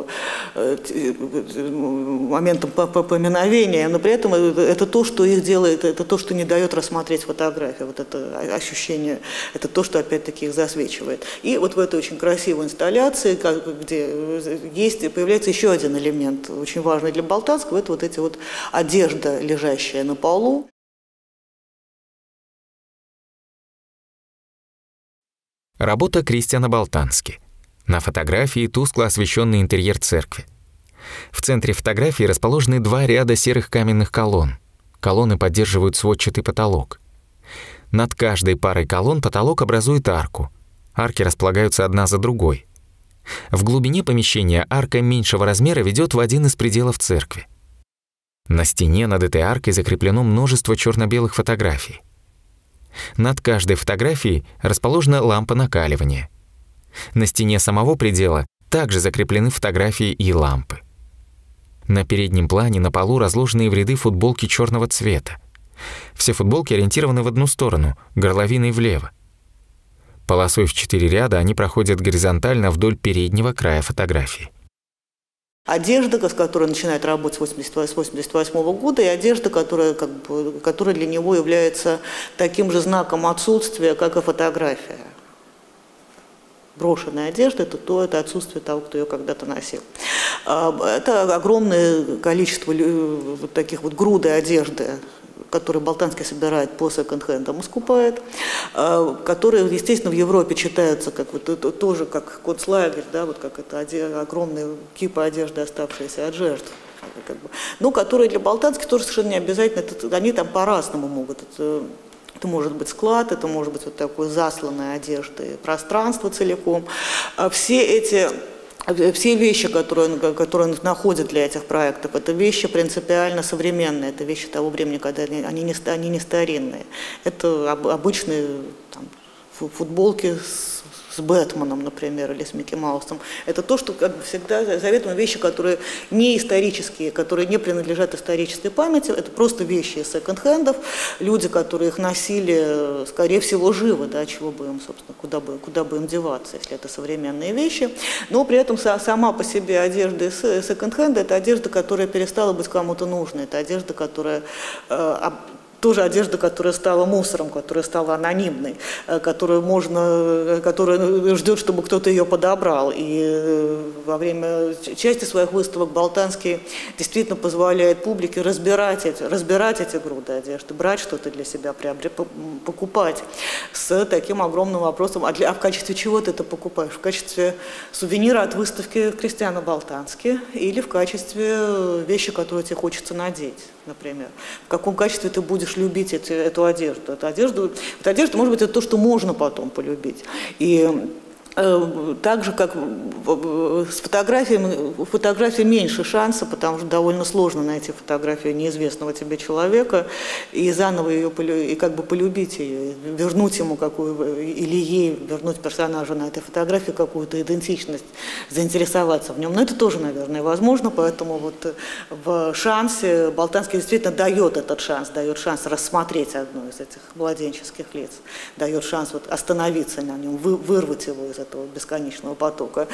моментом поминовения, но при этом это то, что их делает, это то, что не дает рассмотреть фотографию, вот это ощущение, это то, что опять-таки их засвечивает. И вот в этой очень красивой инсталляции, где есть, появляется еще один элемент, очень важный для Болтанского, это вот эти вот одежда, лежащая на полу. Работа Кристиана Болтански. На фотографии тускло освещенный интерьер церкви. В центре фотографии расположены два ряда серых каменных колонн. Колонны поддерживают сводчатый потолок. Над каждой парой колонн потолок образует арку. Арки располагаются одна за другой. В глубине помещения арка меньшего размера ведет в один из пределов церкви. На стене над этой аркой закреплено множество черно-белых фотографий. Над каждой фотографией расположена лампа накаливания. На стене самого предела также закреплены фотографии и лампы. На переднем плане на полу разложены в ряды футболки черного цвета. Все футболки ориентированы в одну сторону, горловиной влево. Полосой в четыре ряда они проходят горизонтально вдоль переднего края фотографии. Одежда, с которой начинает работать с восемьдесят восьмого года, и одежда, которая, как бы, которая для него является таким же знаком отсутствия, как и фотография. Брошенная одежда – это то, это отсутствие того, кто ее когда-то носил. Это огромное количество вот таких вот груды одежды, которые Болтанский собирает по секонд-хендам и скупает, которые, естественно, в Европе читаются как вот, это, тоже как концлагерь, да, вот как это огромные кипы одежды, оставшиеся от жертв. Как бы. Но которые для Болтанских тоже совершенно не обязательно, это, они там по-разному могут. Это, это может быть склад, это может быть вот такой засланной одеждой, пространство целиком. Все эти... Все вещи, которые он, которые он находит для этих проектов, это вещи принципиально современные, это вещи того времени, когда они, они, не, они не старинные. Это об, обычные там, футболки с, с Бэтменом, например, или с Микки Маусом. Это то, что как бы, всегда заветуем, вещи, которые не исторические, которые не принадлежат исторической памяти, это просто вещи из секонд-хендов, люди, которые их носили, скорее всего, живы, да, чего бы им, собственно, куда бы, куда бы им деваться, если это современные вещи. Но при этом сама по себе одежда из секонд-хенда – это одежда, которая перестала быть кому-то нужной, это одежда, которая э, тоже одежда, которая стала мусором, которая стала анонимной, которую можно, которая ждет, чтобы кто-то ее подобрал. И во время части своих выставок Болтанский действительно позволяет публике разбирать эти, разбирать эти груды одежды, брать что-то для себя, приобрет, покупать с таким огромным вопросом, а, для, а в качестве чего ты это покупаешь? В качестве сувенира от выставки Кристиана Болтански или в качестве вещи, которую тебе хочется надеть, например? В каком качестве ты будешь любить эти, эту одежду. Эту одежду, эта одежда, может быть, это то, что можно потом полюбить. И э, так же, как с фотографиями, у фотографии меньше шанса, потому что довольно сложно найти фотографию неизвестного тебе человека и заново ее полю, и как бы полюбить ее, вернуть ему какую или ей вернуть персонажу на этой фотографии какую-то идентичность, заинтересоваться в нем. Но это тоже, наверное, возможно, поэтому вот в шансе Болтанский действительно дает этот шанс, дает шанс рассмотреть одно из этих младенческих лиц, дает шанс вот остановиться на нем, вы, вырвать его из этого бесконечного потока.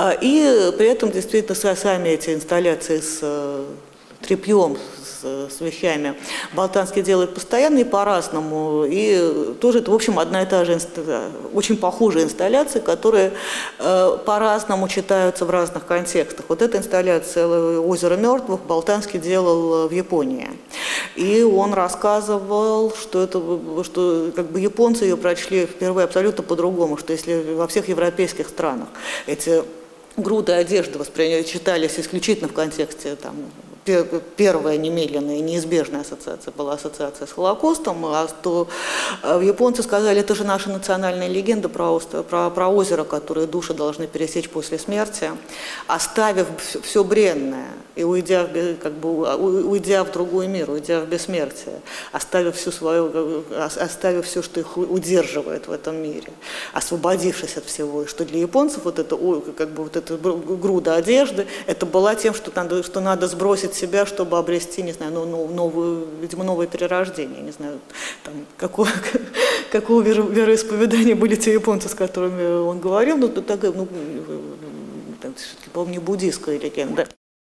И при этом действительно сами эти инсталляции с тряпьем, с, с вещами Болтанский делает постоянно и по-разному. И тоже это, в общем, одна и та же, очень похожие инсталляции, которые э, по-разному читаются в разных контекстах. Вот эта инсталляция «Озеро мертвых» Болтанский делал в Японии. И он рассказывал, что, это, что как бы японцы ее прочли впервые абсолютно по-другому, что если во всех европейских странах эти груды одежды воспринимались, читались исключительно в контексте там, первая немедленная и неизбежная ассоциация была ассоциация с Холокостом, а то японцы сказали, это же наша национальная легенда про, про, про озеро, которое души должны пересечь после смерти, оставив все бренное и уйдя, как бы, уйдя в другой мир, уйдя в бессмертие, оставив, всю свою, оставив все, что их удерживает в этом мире, освободившись от всего. И что для японцев вот это, как бы, вот эта груда одежды, это была тем, что надо, что надо сбросить себя, чтобы обрести, не знаю, новую, видимо, новое перерождение. Не знаю, там, какого, какого веро, вероисповедания были те японцы, с которыми он говорил, но ну, такая, ну, все-таки, по-моему, не буддийская легенда.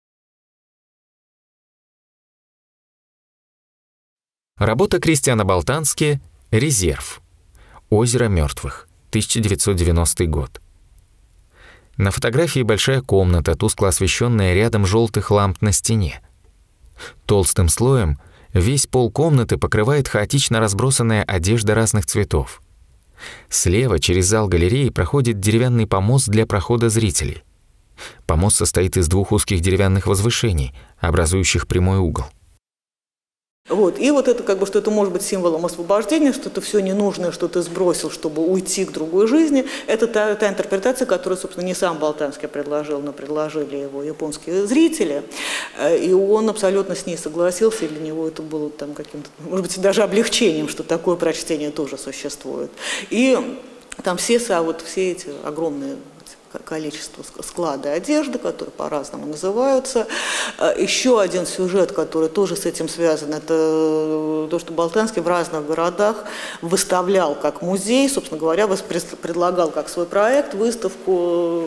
Работа Кристиана Болтански «Резерв. Озеро мертвых. тысяча девятьсот девяностый год». На фотографии большая комната, тускло освещенная рядом желтых ламп на стене. Толстым слоем весь пол комнаты покрывает хаотично разбросанная одежда разных цветов. Слева через зал галереи проходит деревянный помост для прохода зрителей. Помост состоит из двух узких деревянных возвышений, образующих прямой угол. Вот. И вот это как бы, что это может быть символом освобождения, что это все ненужное, что ты сбросил, чтобы уйти к другой жизни. Это та, та интерпретация, которую, собственно, не сам Болтанский предложил, но предложили его японские зрители. И он абсолютно с ней согласился, и для него это было там каким-то, может быть, даже облегчением, что такое прочтение тоже существует. И там все, вот все эти огромные количество склада одежды, которые по-разному называются. Еще один сюжет, который тоже с этим связан, это то, что Болтанский в разных городах выставлял как музей, собственно говоря, предлагал как свой проект выставку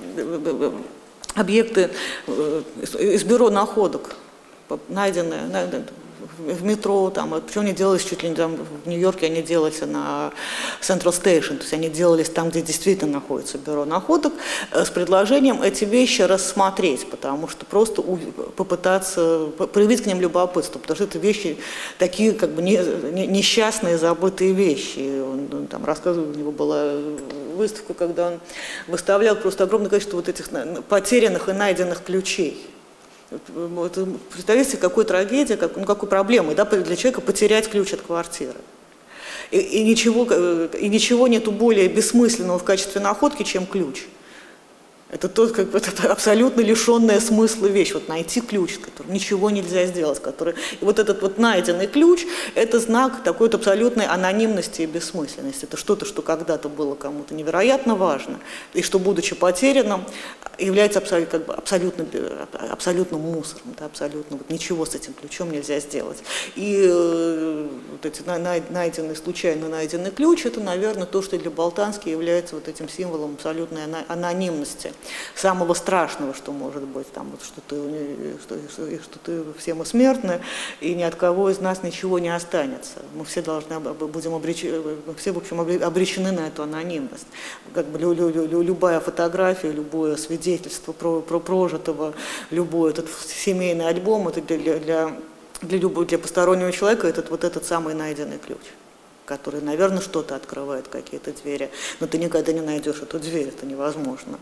объекты из бюро находок, найденные, в метро, там, причем они делались чуть ли не там, в Нью-Йорке, они делались на Central Station, то есть они делались там, где действительно находится бюро находок, с предложением эти вещи рассмотреть, потому что просто попытаться проявить к ним любопытство, потому что это вещи такие как бы не, не, несчастные, забытые вещи. Он, он там рассказывал, у него была выставка, когда он выставлял просто огромное количество вот этих потерянных и найденных ключей. Это, представляете, какой трагедия, как, ну, какой проблемой, да, для человека потерять ключ от квартиры. И, и, ничего, и ничего нету более бессмысленного в качестве находки, чем ключ. Это, тот, как, это абсолютно лишенная смысла вещь. Вот найти ключ, с которым ничего нельзя сделать. Который, и вот этот вот найденный ключ – это знак такой абсолютной анонимности и бессмысленности. Это что-то, что когда-то было кому-то невероятно важно, и что, будучи потерянным, является абсолютно, как бы, абсолютно, абсолютным мусором. Да, абсолютно, вот ничего с этим ключом нельзя сделать. И э, вот эти найденный, случайно найденный ключ – это, наверное, то, что для Болтански является вот этим символом абсолютной анонимности. Самого страшного, что может быть, там, вот, что, ты, что, что ты все мы смертны, и ни от кого из нас ничего не останется. Мы все должны будем обречены, все, в общем, обречены на эту анонимность. Как бы лю, лю, лю, любая фотография, любое свидетельство про, про прожитого, любой этот семейный альбом, это для, для, для, любого, для постороннего человека этот, вот этот самый найденный ключ, который, наверное, что-то открывает, какие-то двери, но ты никогда не найдешь эту дверь, это невозможно.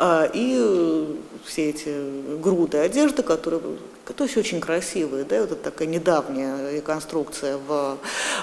И все эти груды одежды, которые, которые очень красивые, да, вот это такая недавняя реконструкция в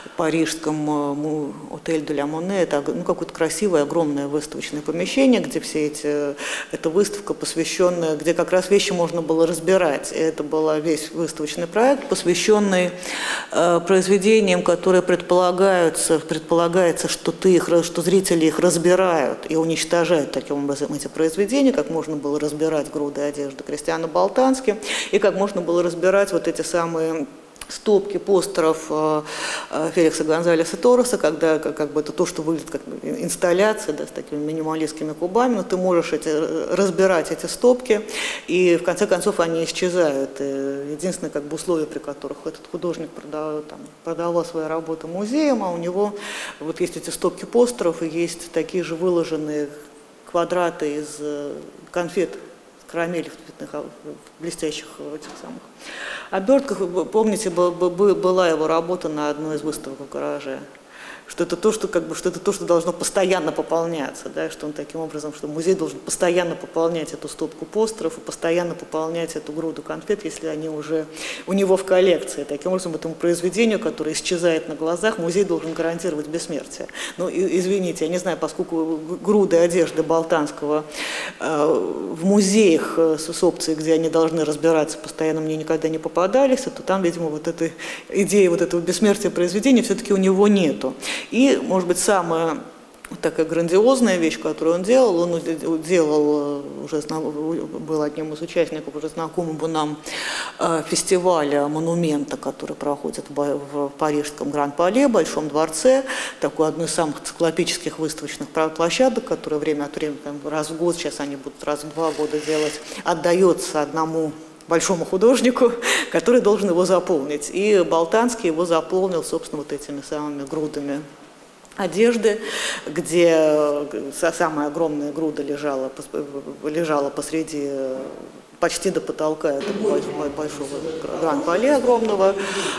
парижском отель де ля Моне, это ну, какое-то красивое, огромное выставочное помещение, где все эти, эта выставка посвященная, где как раз вещи можно было разбирать. И это был весь выставочный проект, посвященный э, произведениям, которые предполагают предполагается, что, ты их, что зрители их разбирают и уничтожают таким образом эти произведения, как можно было разбирать груды одежды Кристиана Болтански, и как можно было разбирать вот эти самые стопки постеров э, э, Феликса Гонзалеса Торреса, когда как, как бы это то, что выглядит как инсталляция, да, с такими минималистскими кубами, но ты можешь эти, разбирать эти стопки, и в конце концов они исчезают. И единственное как бы, условие, при которых этот художник продавал, там, продавал свои работы музеям, а у него вот есть эти стопки постеров, и есть такие же выложенные квадраты из конфет, карамели в цветных, в блестящих этих самых обертках. Помните, была его работа на одной из выставок в гараже. Что это то, что, как бы, что это то, что должно постоянно пополняться, да, что он таким образом, что музей должен постоянно пополнять эту стопку постеров и постоянно пополнять эту груду конфет, если они уже у него в коллекции. Таким образом, этому произведению, которое исчезает на глазах, музей должен гарантировать бессмертие. Ну, извините, я не знаю, поскольку груды одежды Болтанского э, в музеях э, с опцией, где они должны разбираться, постоянно мне никогда не попадались, то там, видимо, вот этой идеи вот этого бессмертия произведения все-таки у него нету. И, может быть, самая такая грандиозная вещь, которую он делал, он делал, уже был одним из участников уже знакомого нам фестиваля монумента, который проходит в парижском Гран-Пале, Большом дворце, такой одной из самых циклопических выставочных площадок, которая время от времени, там, раз в год, сейчас они будут раз в два года делать, отдается одному большому художнику, который должен его заполнить. И Болтанский его заполнил, собственно, вот этими самыми грудами одежды, где самая огромная груда лежала, лежала посреди почти до потолка этого большого гран-пале огромного,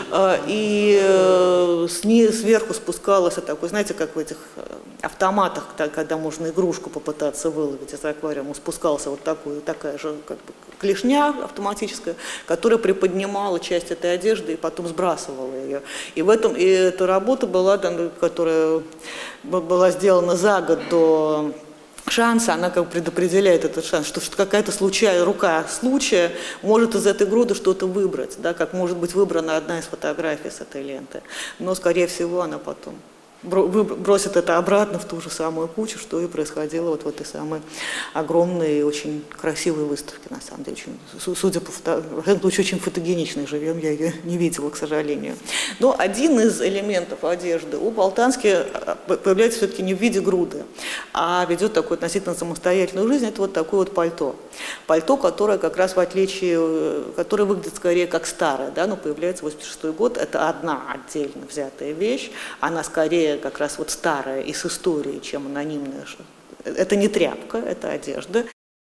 и сверху спускалось такое, знаете, как в этих автоматах, когда можно игрушку попытаться выловить из аквариума, спускался вот такой, такая же как бы клешня автоматическая, которая приподнимала часть этой одежды и потом сбрасывала ее. И в этом, и эта работа была, которая была сделана за год до шанса, она как бы предопределяет этот шанс, что, что какая-то случайная рука случая может из этой груды что-то выбрать, да, как может быть выбрана одна из фотографий с этой ленты. Но, скорее всего, она потом бросит это обратно в ту же самую кучу, что и происходило вот в этой самой огромной и очень красивой выставке, на самом деле. Очень, судя по фото... очень фотогеничной живем, я ее не видела, к сожалению. Но один из элементов одежды у Болтански появляется все-таки не в виде груды, а ведет такую относительно самостоятельную жизнь. Это вот такое вот пальто. Пальто, которое как раз в отличие, которое выглядит скорее как старое, да, но появляется в восемьдесят шестой год. Это одна отдельно взятая вещь, она скорее как раз вот старая и с историей, чем анонимная. Это не тряпка, это одежда.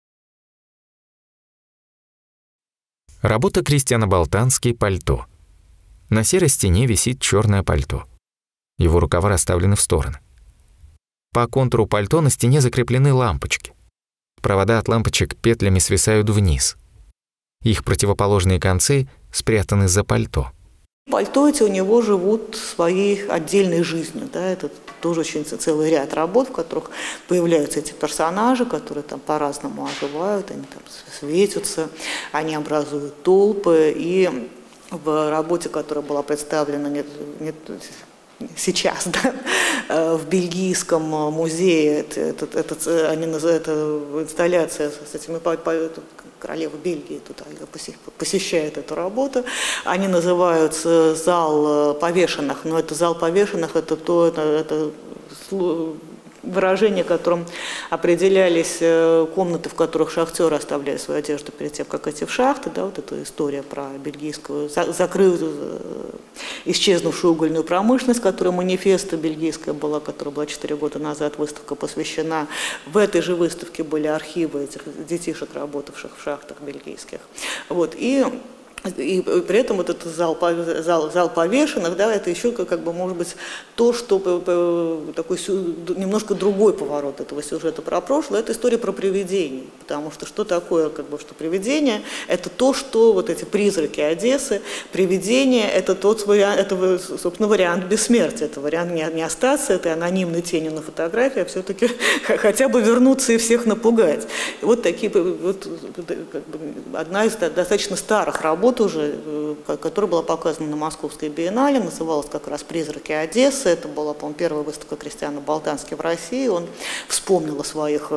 Работа Кристиана Болтански «Пальто». На серой стене висит черное пальто. Его рукава расставлены в стороны. По контуру пальто на стене закреплены лампочки. Провода от лампочек петлями свисают вниз. Их противоположные концы спрятаны за пальто. Пальто эти у него живут своей отдельной жизнью. Да? Это тоже очень целый ряд работ, в которых появляются эти персонажи, которые там по-разному оживают, они там светятся, они образуют толпы. И в работе, которая была представлена нет, нет, сейчас, да, в Бельгийском музее, это, это, это, они называют, это инсталляция с этими королева Бельгии тут посещает эту работу. Они называются «Зал повешенных», но это «Зал повешенных» — это то, это, это выражение, которым определялись комнаты, в которых шахтеры оставляли свою одежду перед тем, как идти в шахты. Да, вот эта история про бельгийскую, закрытую, исчезнувшую угольную промышленность, которая манифеста бельгийская была, которая была четыре года назад, выставка посвящена. В этой же выставке были архивы этих детишек, работавших в шахтах бельгийских. Вот, и И при этом вот этот зал, зал, зал повешенных, да, это еще как бы может быть то, что такой немножко другой поворот этого сюжета про прошлое, это история про привидений. Потому что что такое, как бы, что привидение? Это то, что вот эти призраки Одессы, привидение — это тот вариант, это, собственно, вариант бессмертия, это вариант не, не остаться этой анонимной тенью на фотографии, а все-таки хотя бы вернуться и всех напугать. И вот такие, вот, как бы, одна из достаточно старых работ уже, которая была показана на Московской биеннале, называлась как раз «Призраки Одессы». Это была, по-моему, первая выставка Кристиана Болтански в России. Он вспомнил о своих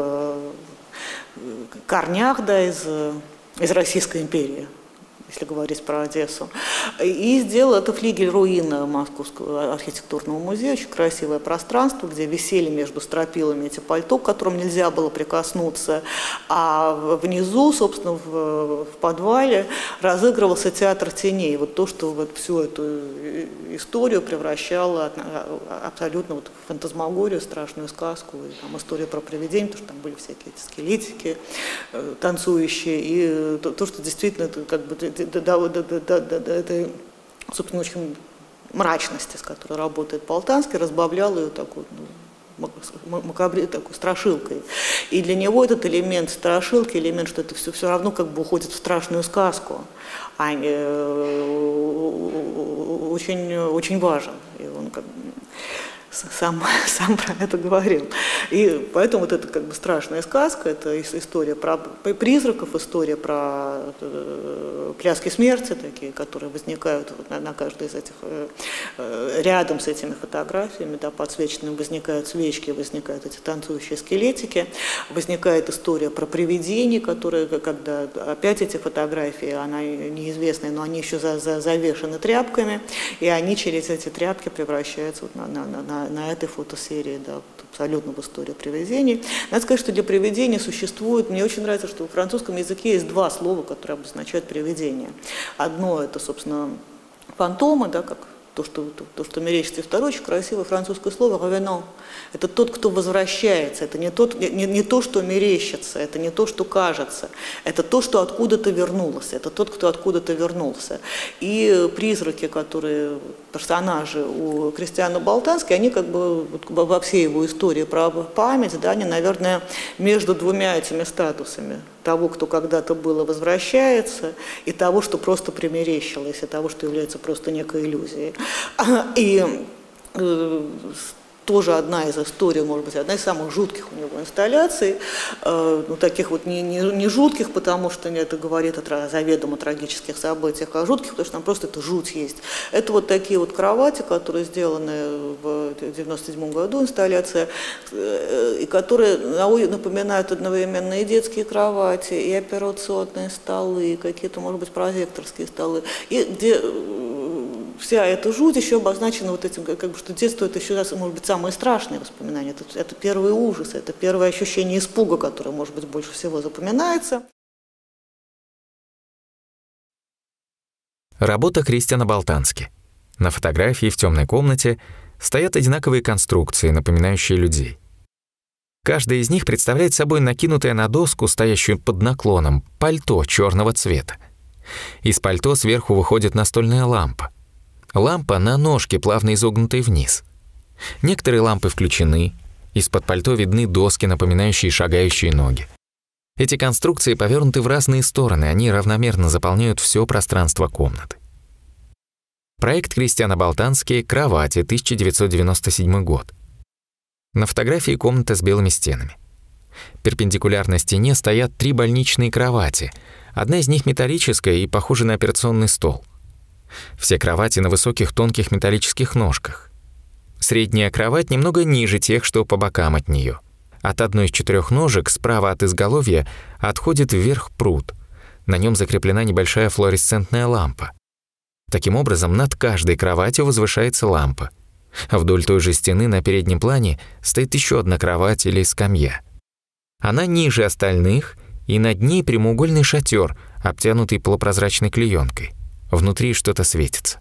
корнях, да, из, из Российской империи, если говорить про Одессу. И сделал это флигель-руина Московского архитектурного музея, очень красивое пространство, где висели между стропилами эти пальто, к которым нельзя было прикоснуться, а внизу, собственно, в, в подвале разыгрывался театр теней. Вот то, что вот всю эту историю превращало абсолютно вот в фантасмагорию, страшную сказку, и, там, историю про привидения, потому что там были всякие эти скелетики танцующие, и то, то что действительно это как бы до, до, до, до, до, до этой, собственно, очень мрачности, с которой работает Болтански, разбавлял ее такой, ну, макабри, такой страшилкой. И для него этот элемент страшилки, элемент, что это все, все равно как бы уходит в страшную сказку, а, э, очень, очень важен. И он как бы Сам, сам про это говорил. И поэтому вот это как бы страшная сказка, это история про призраков, история про э, пляски смерти такие, которые возникают вот на, на каждой из этих, э, рядом с этими фотографиями, да, подсвеченными возникают свечки, возникают эти танцующие скелетики, возникает история про привидений, которые, когда опять эти фотографии, она неизвестная, но они еще за, за, завешены тряпками, и они через эти тряпки превращаются вот на, на, на на этой фотосерии, да, абсолютно в историю привидений. Надо сказать, что для привидения существует, мне очень нравится, что в французском языке есть два слова, которые обозначают привидение. Одно — это, собственно, фантомы, да, как то, что, то, то, что мерещится. И второе очень красивое французское слово «revenant». Это тот, кто возвращается. Это не, тот, не, не то, что мерещится, это не то, что кажется. Это то, что откуда-то вернулось. Это тот, кто откуда-то вернулся. И призраки, которые, персонажи у Кристиана Болтански, они как бы вот, во всей его истории про память, да, они, наверное, между двумя этими статусами. Того, кто когда-то был и возвращается, и того, что просто примерещилось, и того, что является просто некой иллюзией. И э, тоже одна из историй, может быть, одна из самых жутких у него инсталляций, э, ну, таких вот не, не, не жутких, потому что это говорит о заведомо трагических событиях, а жутких, потому что там просто это жуть есть. Это вот такие вот кровати, которые сделаны в девяносто седьмом году, инсталляция, э, и которые напоминают одновременно и детские кровати, и операционные столы, и какие-то, может быть, прожекторские столы, и где вся эта жуть еще обозначена вот этим, как бы, что детство это еще раз, может быть, самые страшные воспоминания. Это, это первый ужас, это первое ощущение испуга, которое, может быть, больше всего запоминается. Работа Кристиана Болтански. На фотографии в темной комнате стоят одинаковые конструкции, напоминающие людей. Каждая из них представляет собой накинутое на доску, стоящую под наклоном, пальто черного цвета. Из пальто сверху выходит настольная лампа. Лампа на ножке, плавно изогнутой вниз. Некоторые лампы включены, из-под пальто видны доски, напоминающие шагающие ноги. Эти конструкции повернуты в разные стороны, они равномерно заполняют все пространство комнаты. Проект Кристиана Болтански «Кровати», тысяча девятьсот девяносто седьмой год. На фотографии комната с белыми стенами. Перпендикулярно стене стоят три больничные кровати. Одна из них металлическая и похожа на операционный стол. Все кровати на высоких тонких металлических ножках. Средняя кровать немного ниже тех, что по бокам от нее. От одной из четырех ножек справа от изголовья отходит вверх прут. На нем закреплена небольшая флуоресцентная лампа. Таким образом, над каждой кроватью возвышается лампа. А вдоль той же стены на переднем плане стоит еще одна кровать или скамья. Она ниже остальных, и над ней прямоугольный шатер, обтянутый полупрозрачной клеенкой. Внутри что-то светится.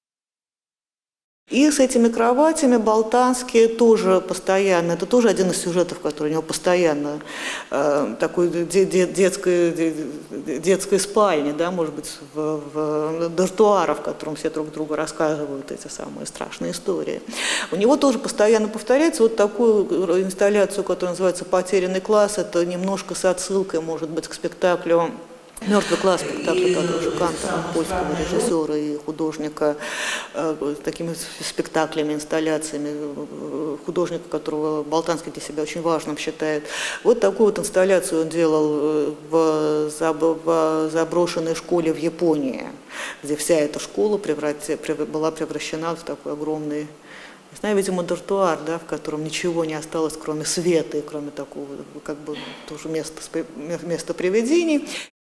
И с этими кроватями Болтански тоже постоянно, это тоже один из сюжетов, который у него постоянно э, такой де, де, детской, де, детской спальни, да, может быть, в, в дартуара, в котором все друг другу рассказывают эти самые страшные истории. У него тоже постоянно повторяется вот такую инсталляцию, которая называется «Потерянный класс». Это немножко с отсылкой, может быть, к спектаклю «Мертвый класс», спектакль Тадеуша Канта, польского режиссера и художника, э, такими спектаклями, инсталляциями, художника, которого Болтански для себя очень важным считает. Вот такую вот инсталляцию он делал в, в заброшенной школе в Японии, где вся эта школа преврати, была превращена в такой огромный, не знаю, видимо, дартуар, да, в котором ничего не осталось, кроме света и кроме такого, как бы, тоже места, места привидений.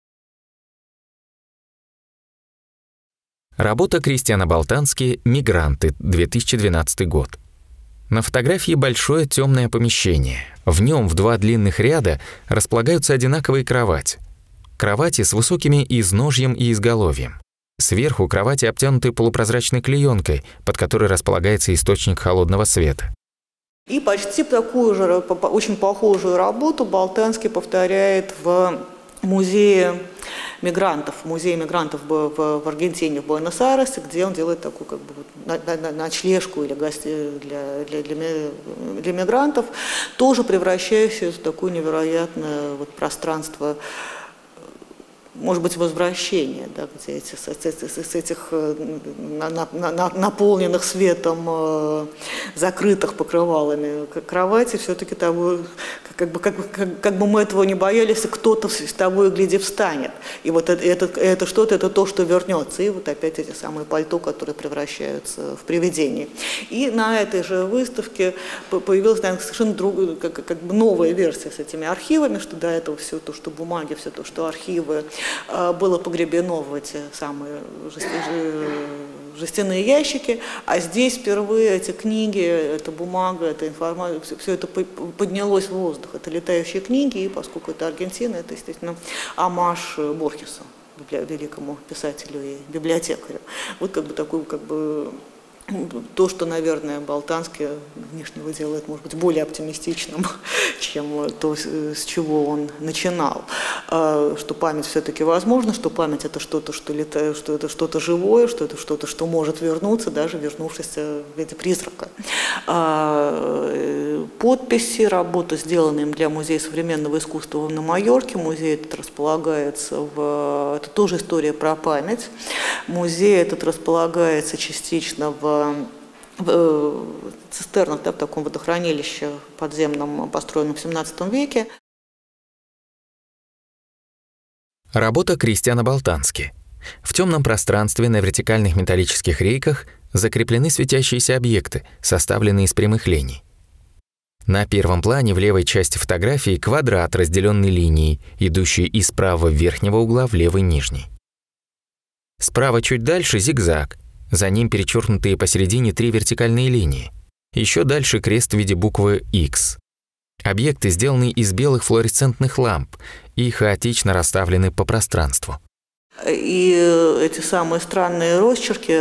Работа Кристиана Болтански «Мигранты», две тысячи двенадцатый год. На фотографии большое темное помещение. В нем в два длинных ряда располагаются одинаковые кровати. Кровати с высокими изножьем и изголовьем. Сверху кровати обтянуты полупрозрачной клеенкой, под которой располагается источник холодного света. И почти такую же, очень похожую работу Болтански повторяет в музее мигрантов, музей мигрантов в, в, в Аргентине, в Буэнос-Айресе, где он делает такую как бы на, на, ночлежку или гостей для, для, для, для мигрантов, тоже превращающуюся в такое невероятное вот пространство, может быть, возвращение, да, где эти, с, с, с этих на, на, на, наполненных светом, э, закрытых покрывалами кровати, все-таки того, как бы, как, как, как бы мы этого не боялись, кто-то с того и гляди встанет. И вот это, это, это что-то, это то, что вернется. И вот опять эти самые пальто, которые превращаются в привидения. И на этой же выставке появилась, наверное, совершенно другая, как, как бы новая версия с этими архивами, что до этого все то, что бумаги, все то, что архивы, было погребено в эти самые жестяные ящики, а здесь впервые эти книги, эта бумага, эта информация, все, все это поднялось в воздух. Это летающие книги, и поскольку это Аргентина, это, естественно, омаж Борхесу, великому писателю и библиотекарю. Вот как бы такой как бы то, что, наверное, Болтанский внешнего делает, может быть, более оптимистичным, чем то, с чего он начинал. Что память все-таки возможна, что память – это что-то, что летает, что это что-то живое, что это что-то, что может вернуться, даже вернувшись в виде призрака. Подписи, работы, сделанные им для Музея современного искусства на Майорке. Музей этот располагается в… Это тоже история про память. Музей этот располагается частично в в цистернах, да, в таком водохранилище подземном, построенном в семнадцатом веке. Работа Кристиана Болтански. В темном пространстве на вертикальных металлических рейках закреплены светящиеся объекты, составленные из прямых линий. На первом плане в левой части фотографии квадрат, разделенный линией, идущей из правого верхнего угла в левый нижний. Справа чуть дальше зигзаг. За ним перечеркнутые посередине три вертикальные линии. Еще дальше крест в виде буквы X. Объекты сделаны из белых флуоресцентных ламп и хаотично расставлены по пространству. И эти самые странные росчерки,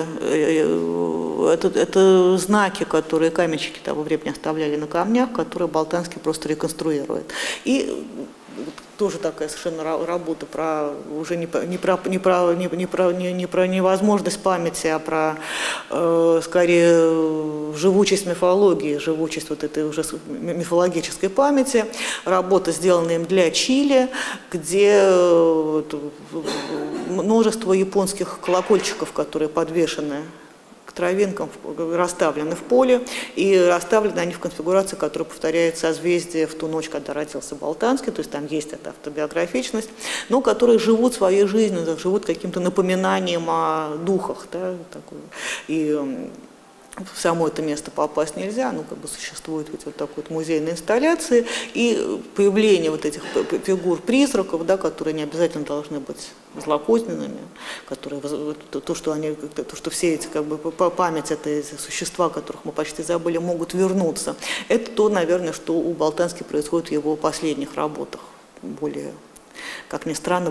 это, это знаки, которые каменщики того времени оставляли на камнях, которые Болтанский просто реконструирует. И тоже такая совершенно работа про уже не про, не про, не про, не, не про, не, не про невозможность памяти, а про э, скорее живучесть мифологии, живучесть вот этой уже мифологической памяти. Работа, сделанная им для Чили, где э, множество японских колокольчиков, которые подвешены травинкам, расставлены в поле, и расставлены они в конфигурации, которая повторяет созвездие в ту ночь, когда родился Болтанский, то есть там есть эта автобиографичность, но которые живут своей жизнью, живут каким-то напоминанием о духах. Да, такой. И в само это место попасть нельзя, ну, как бы существует вот такой вот музейной инсталляции, и появление вот этих фигур-призраков, да, которые не обязательно должны быть злокозненными, которые, то, что они, то, что все эти, как бы, память, это эти существа, которых мы почти забыли, могут вернуться. Это то, наверное, что у Болтански происходит в его последних работах, более, как ни странно,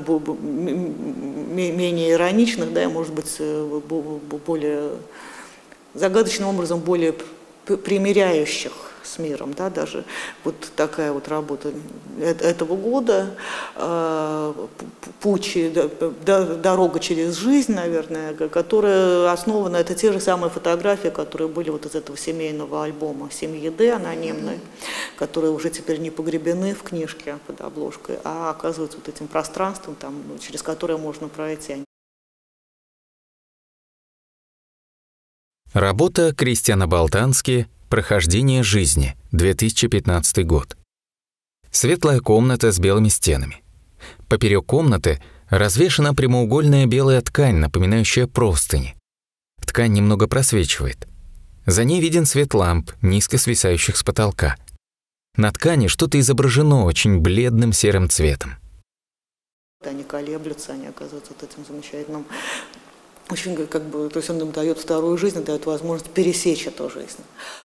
менее ироничных, да, и, может быть, более загадочным образом более примиряющих с миром, да, даже вот такая вот работа этого года, «Путь, дорога через жизнь», наверное, которая основана, это те же самые фотографии, которые были вот из этого семейного альбома «Семьи Д» анонимной, которые уже теперь не погребены в книжке под обложкой, а оказываются вот этим пространством, там, через которое можно пройти. Работа Кристиана Болтански «Прохождение жизни», две тысячи пятнадцатый год. Светлая комната с белыми стенами. Поперек комнаты развешена прямоугольная белая ткань, напоминающая простыни. Ткань немного просвечивает. За ней виден свет ламп, низко свисающих с потолка. На ткани что-то изображено очень бледным серым цветом. Они колеблются, они оказываются вот этим замечательным. Очень, как бы, то есть он им дает вторую жизнь, дает возможность пересечь эту жизнь.